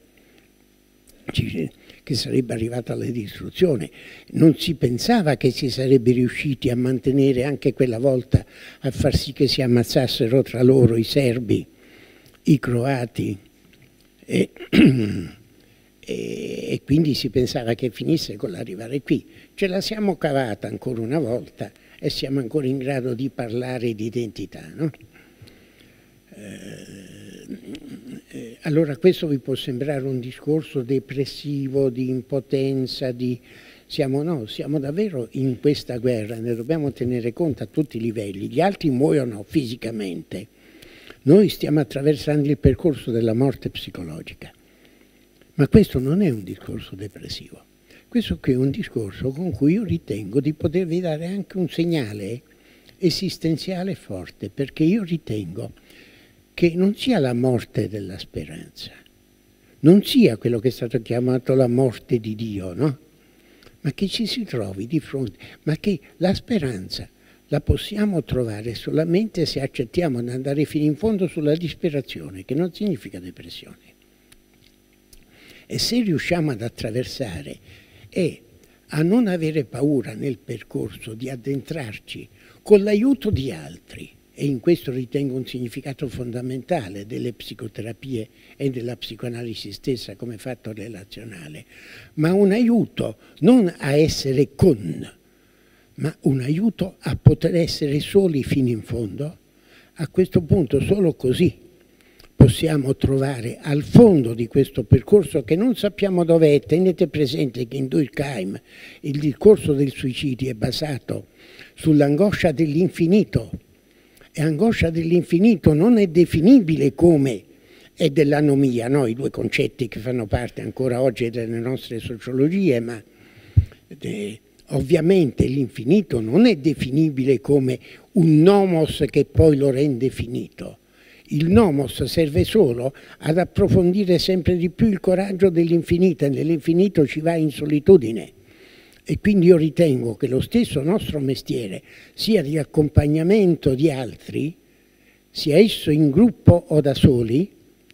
che sarebbe arrivata la distruzione. Non si pensava che si sarebbe riusciti a mantenere anche quella volta, a far sì che si ammazzassero tra loro i serbi, i croati, e, e, e quindi si pensava che finisse con l'arrivare qui. Ce la siamo cavata ancora una volta e siamo ancora in grado di parlare di identità, no? Eh, eh, allora questo vi può sembrare un discorso depressivo, di impotenza, di... Siamo, no, siamo davvero in questa guerra, ne dobbiamo tenere conto a tutti i livelli. Gli altri muoiono fisicamente, noi stiamo attraversando il percorso della morte psicologica, ma questo non è un discorso depressivo. Questo qui è un discorso con cui io ritengo di potervi dare anche un segnale esistenziale forte, perché io ritengo che non sia la morte della speranza, non sia quello che è stato chiamato la morte di Dio, no? Ma che ci si trovi di fronte, ma che la speranza la possiamo trovare solamente se accettiamo di andare fino in fondo sulla disperazione, che non significa depressione. E se riusciamo ad attraversare e a non avere paura nel percorso di addentrarci con l'aiuto di altri, e in questo ritengo un significato fondamentale delle psicoterapie e della psicoanalisi stessa come fatto relazionale, ma un aiuto non a essere con, ma un aiuto a poter essere soli fino in fondo, a questo punto solo così possiamo trovare al fondo di questo percorso che non sappiamo dov'è. Tenete presente che in Durkheim il discorso del suicidio è basato sull'angoscia dell'infinito, e angoscia dell'infinito non è definibile come è dell'anomia, no? I due concetti che fanno parte ancora oggi delle nostre sociologie, ma eh, ovviamente l'infinito non è definibile come un nomos che poi lo rende finito. Il nomos serve solo ad approfondire sempre di più il coraggio dell'infinito, e nell'infinito ci va in solitudine. E quindi io ritengo che lo stesso nostro mestiere sia di accompagnamento di altri, sia esso in gruppo o da soli,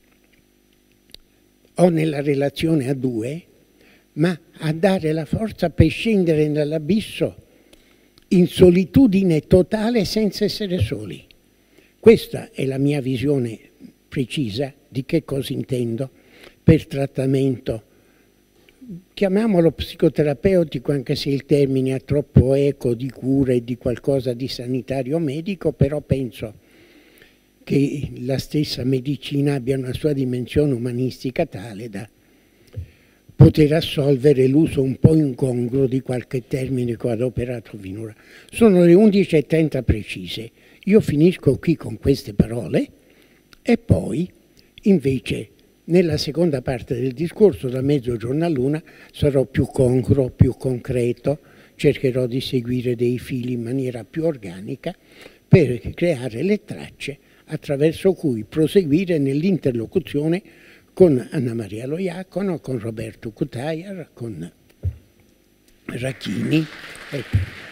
o nella relazione a due, ma a dare la forza per scendere nell'abisso in solitudine totale senza essere soli. Questa è la mia visione precisa di che cosa intendo per trattamento. Chiamiamolo psicoterapeutico, anche se il termine ha troppo eco di cura e di qualcosa di sanitario medico, però penso che la stessa medicina abbia una sua dimensione umanistica tale da poter assolvere l'uso un po' incongruo di qualche termine che ho adoperato finora. Sono le undici e trenta precise. Io finisco qui con queste parole e poi invece nella seconda parte del discorso, da mezzogiorno all'una, sarò più congruo, più concreto, cercherò di seguire dei fili in maniera più organica per creare le tracce attraverso cui proseguire nell'interlocuzione con Anna Maria Loiacono, con Roberto Cutajar, con Racchini. Ecco.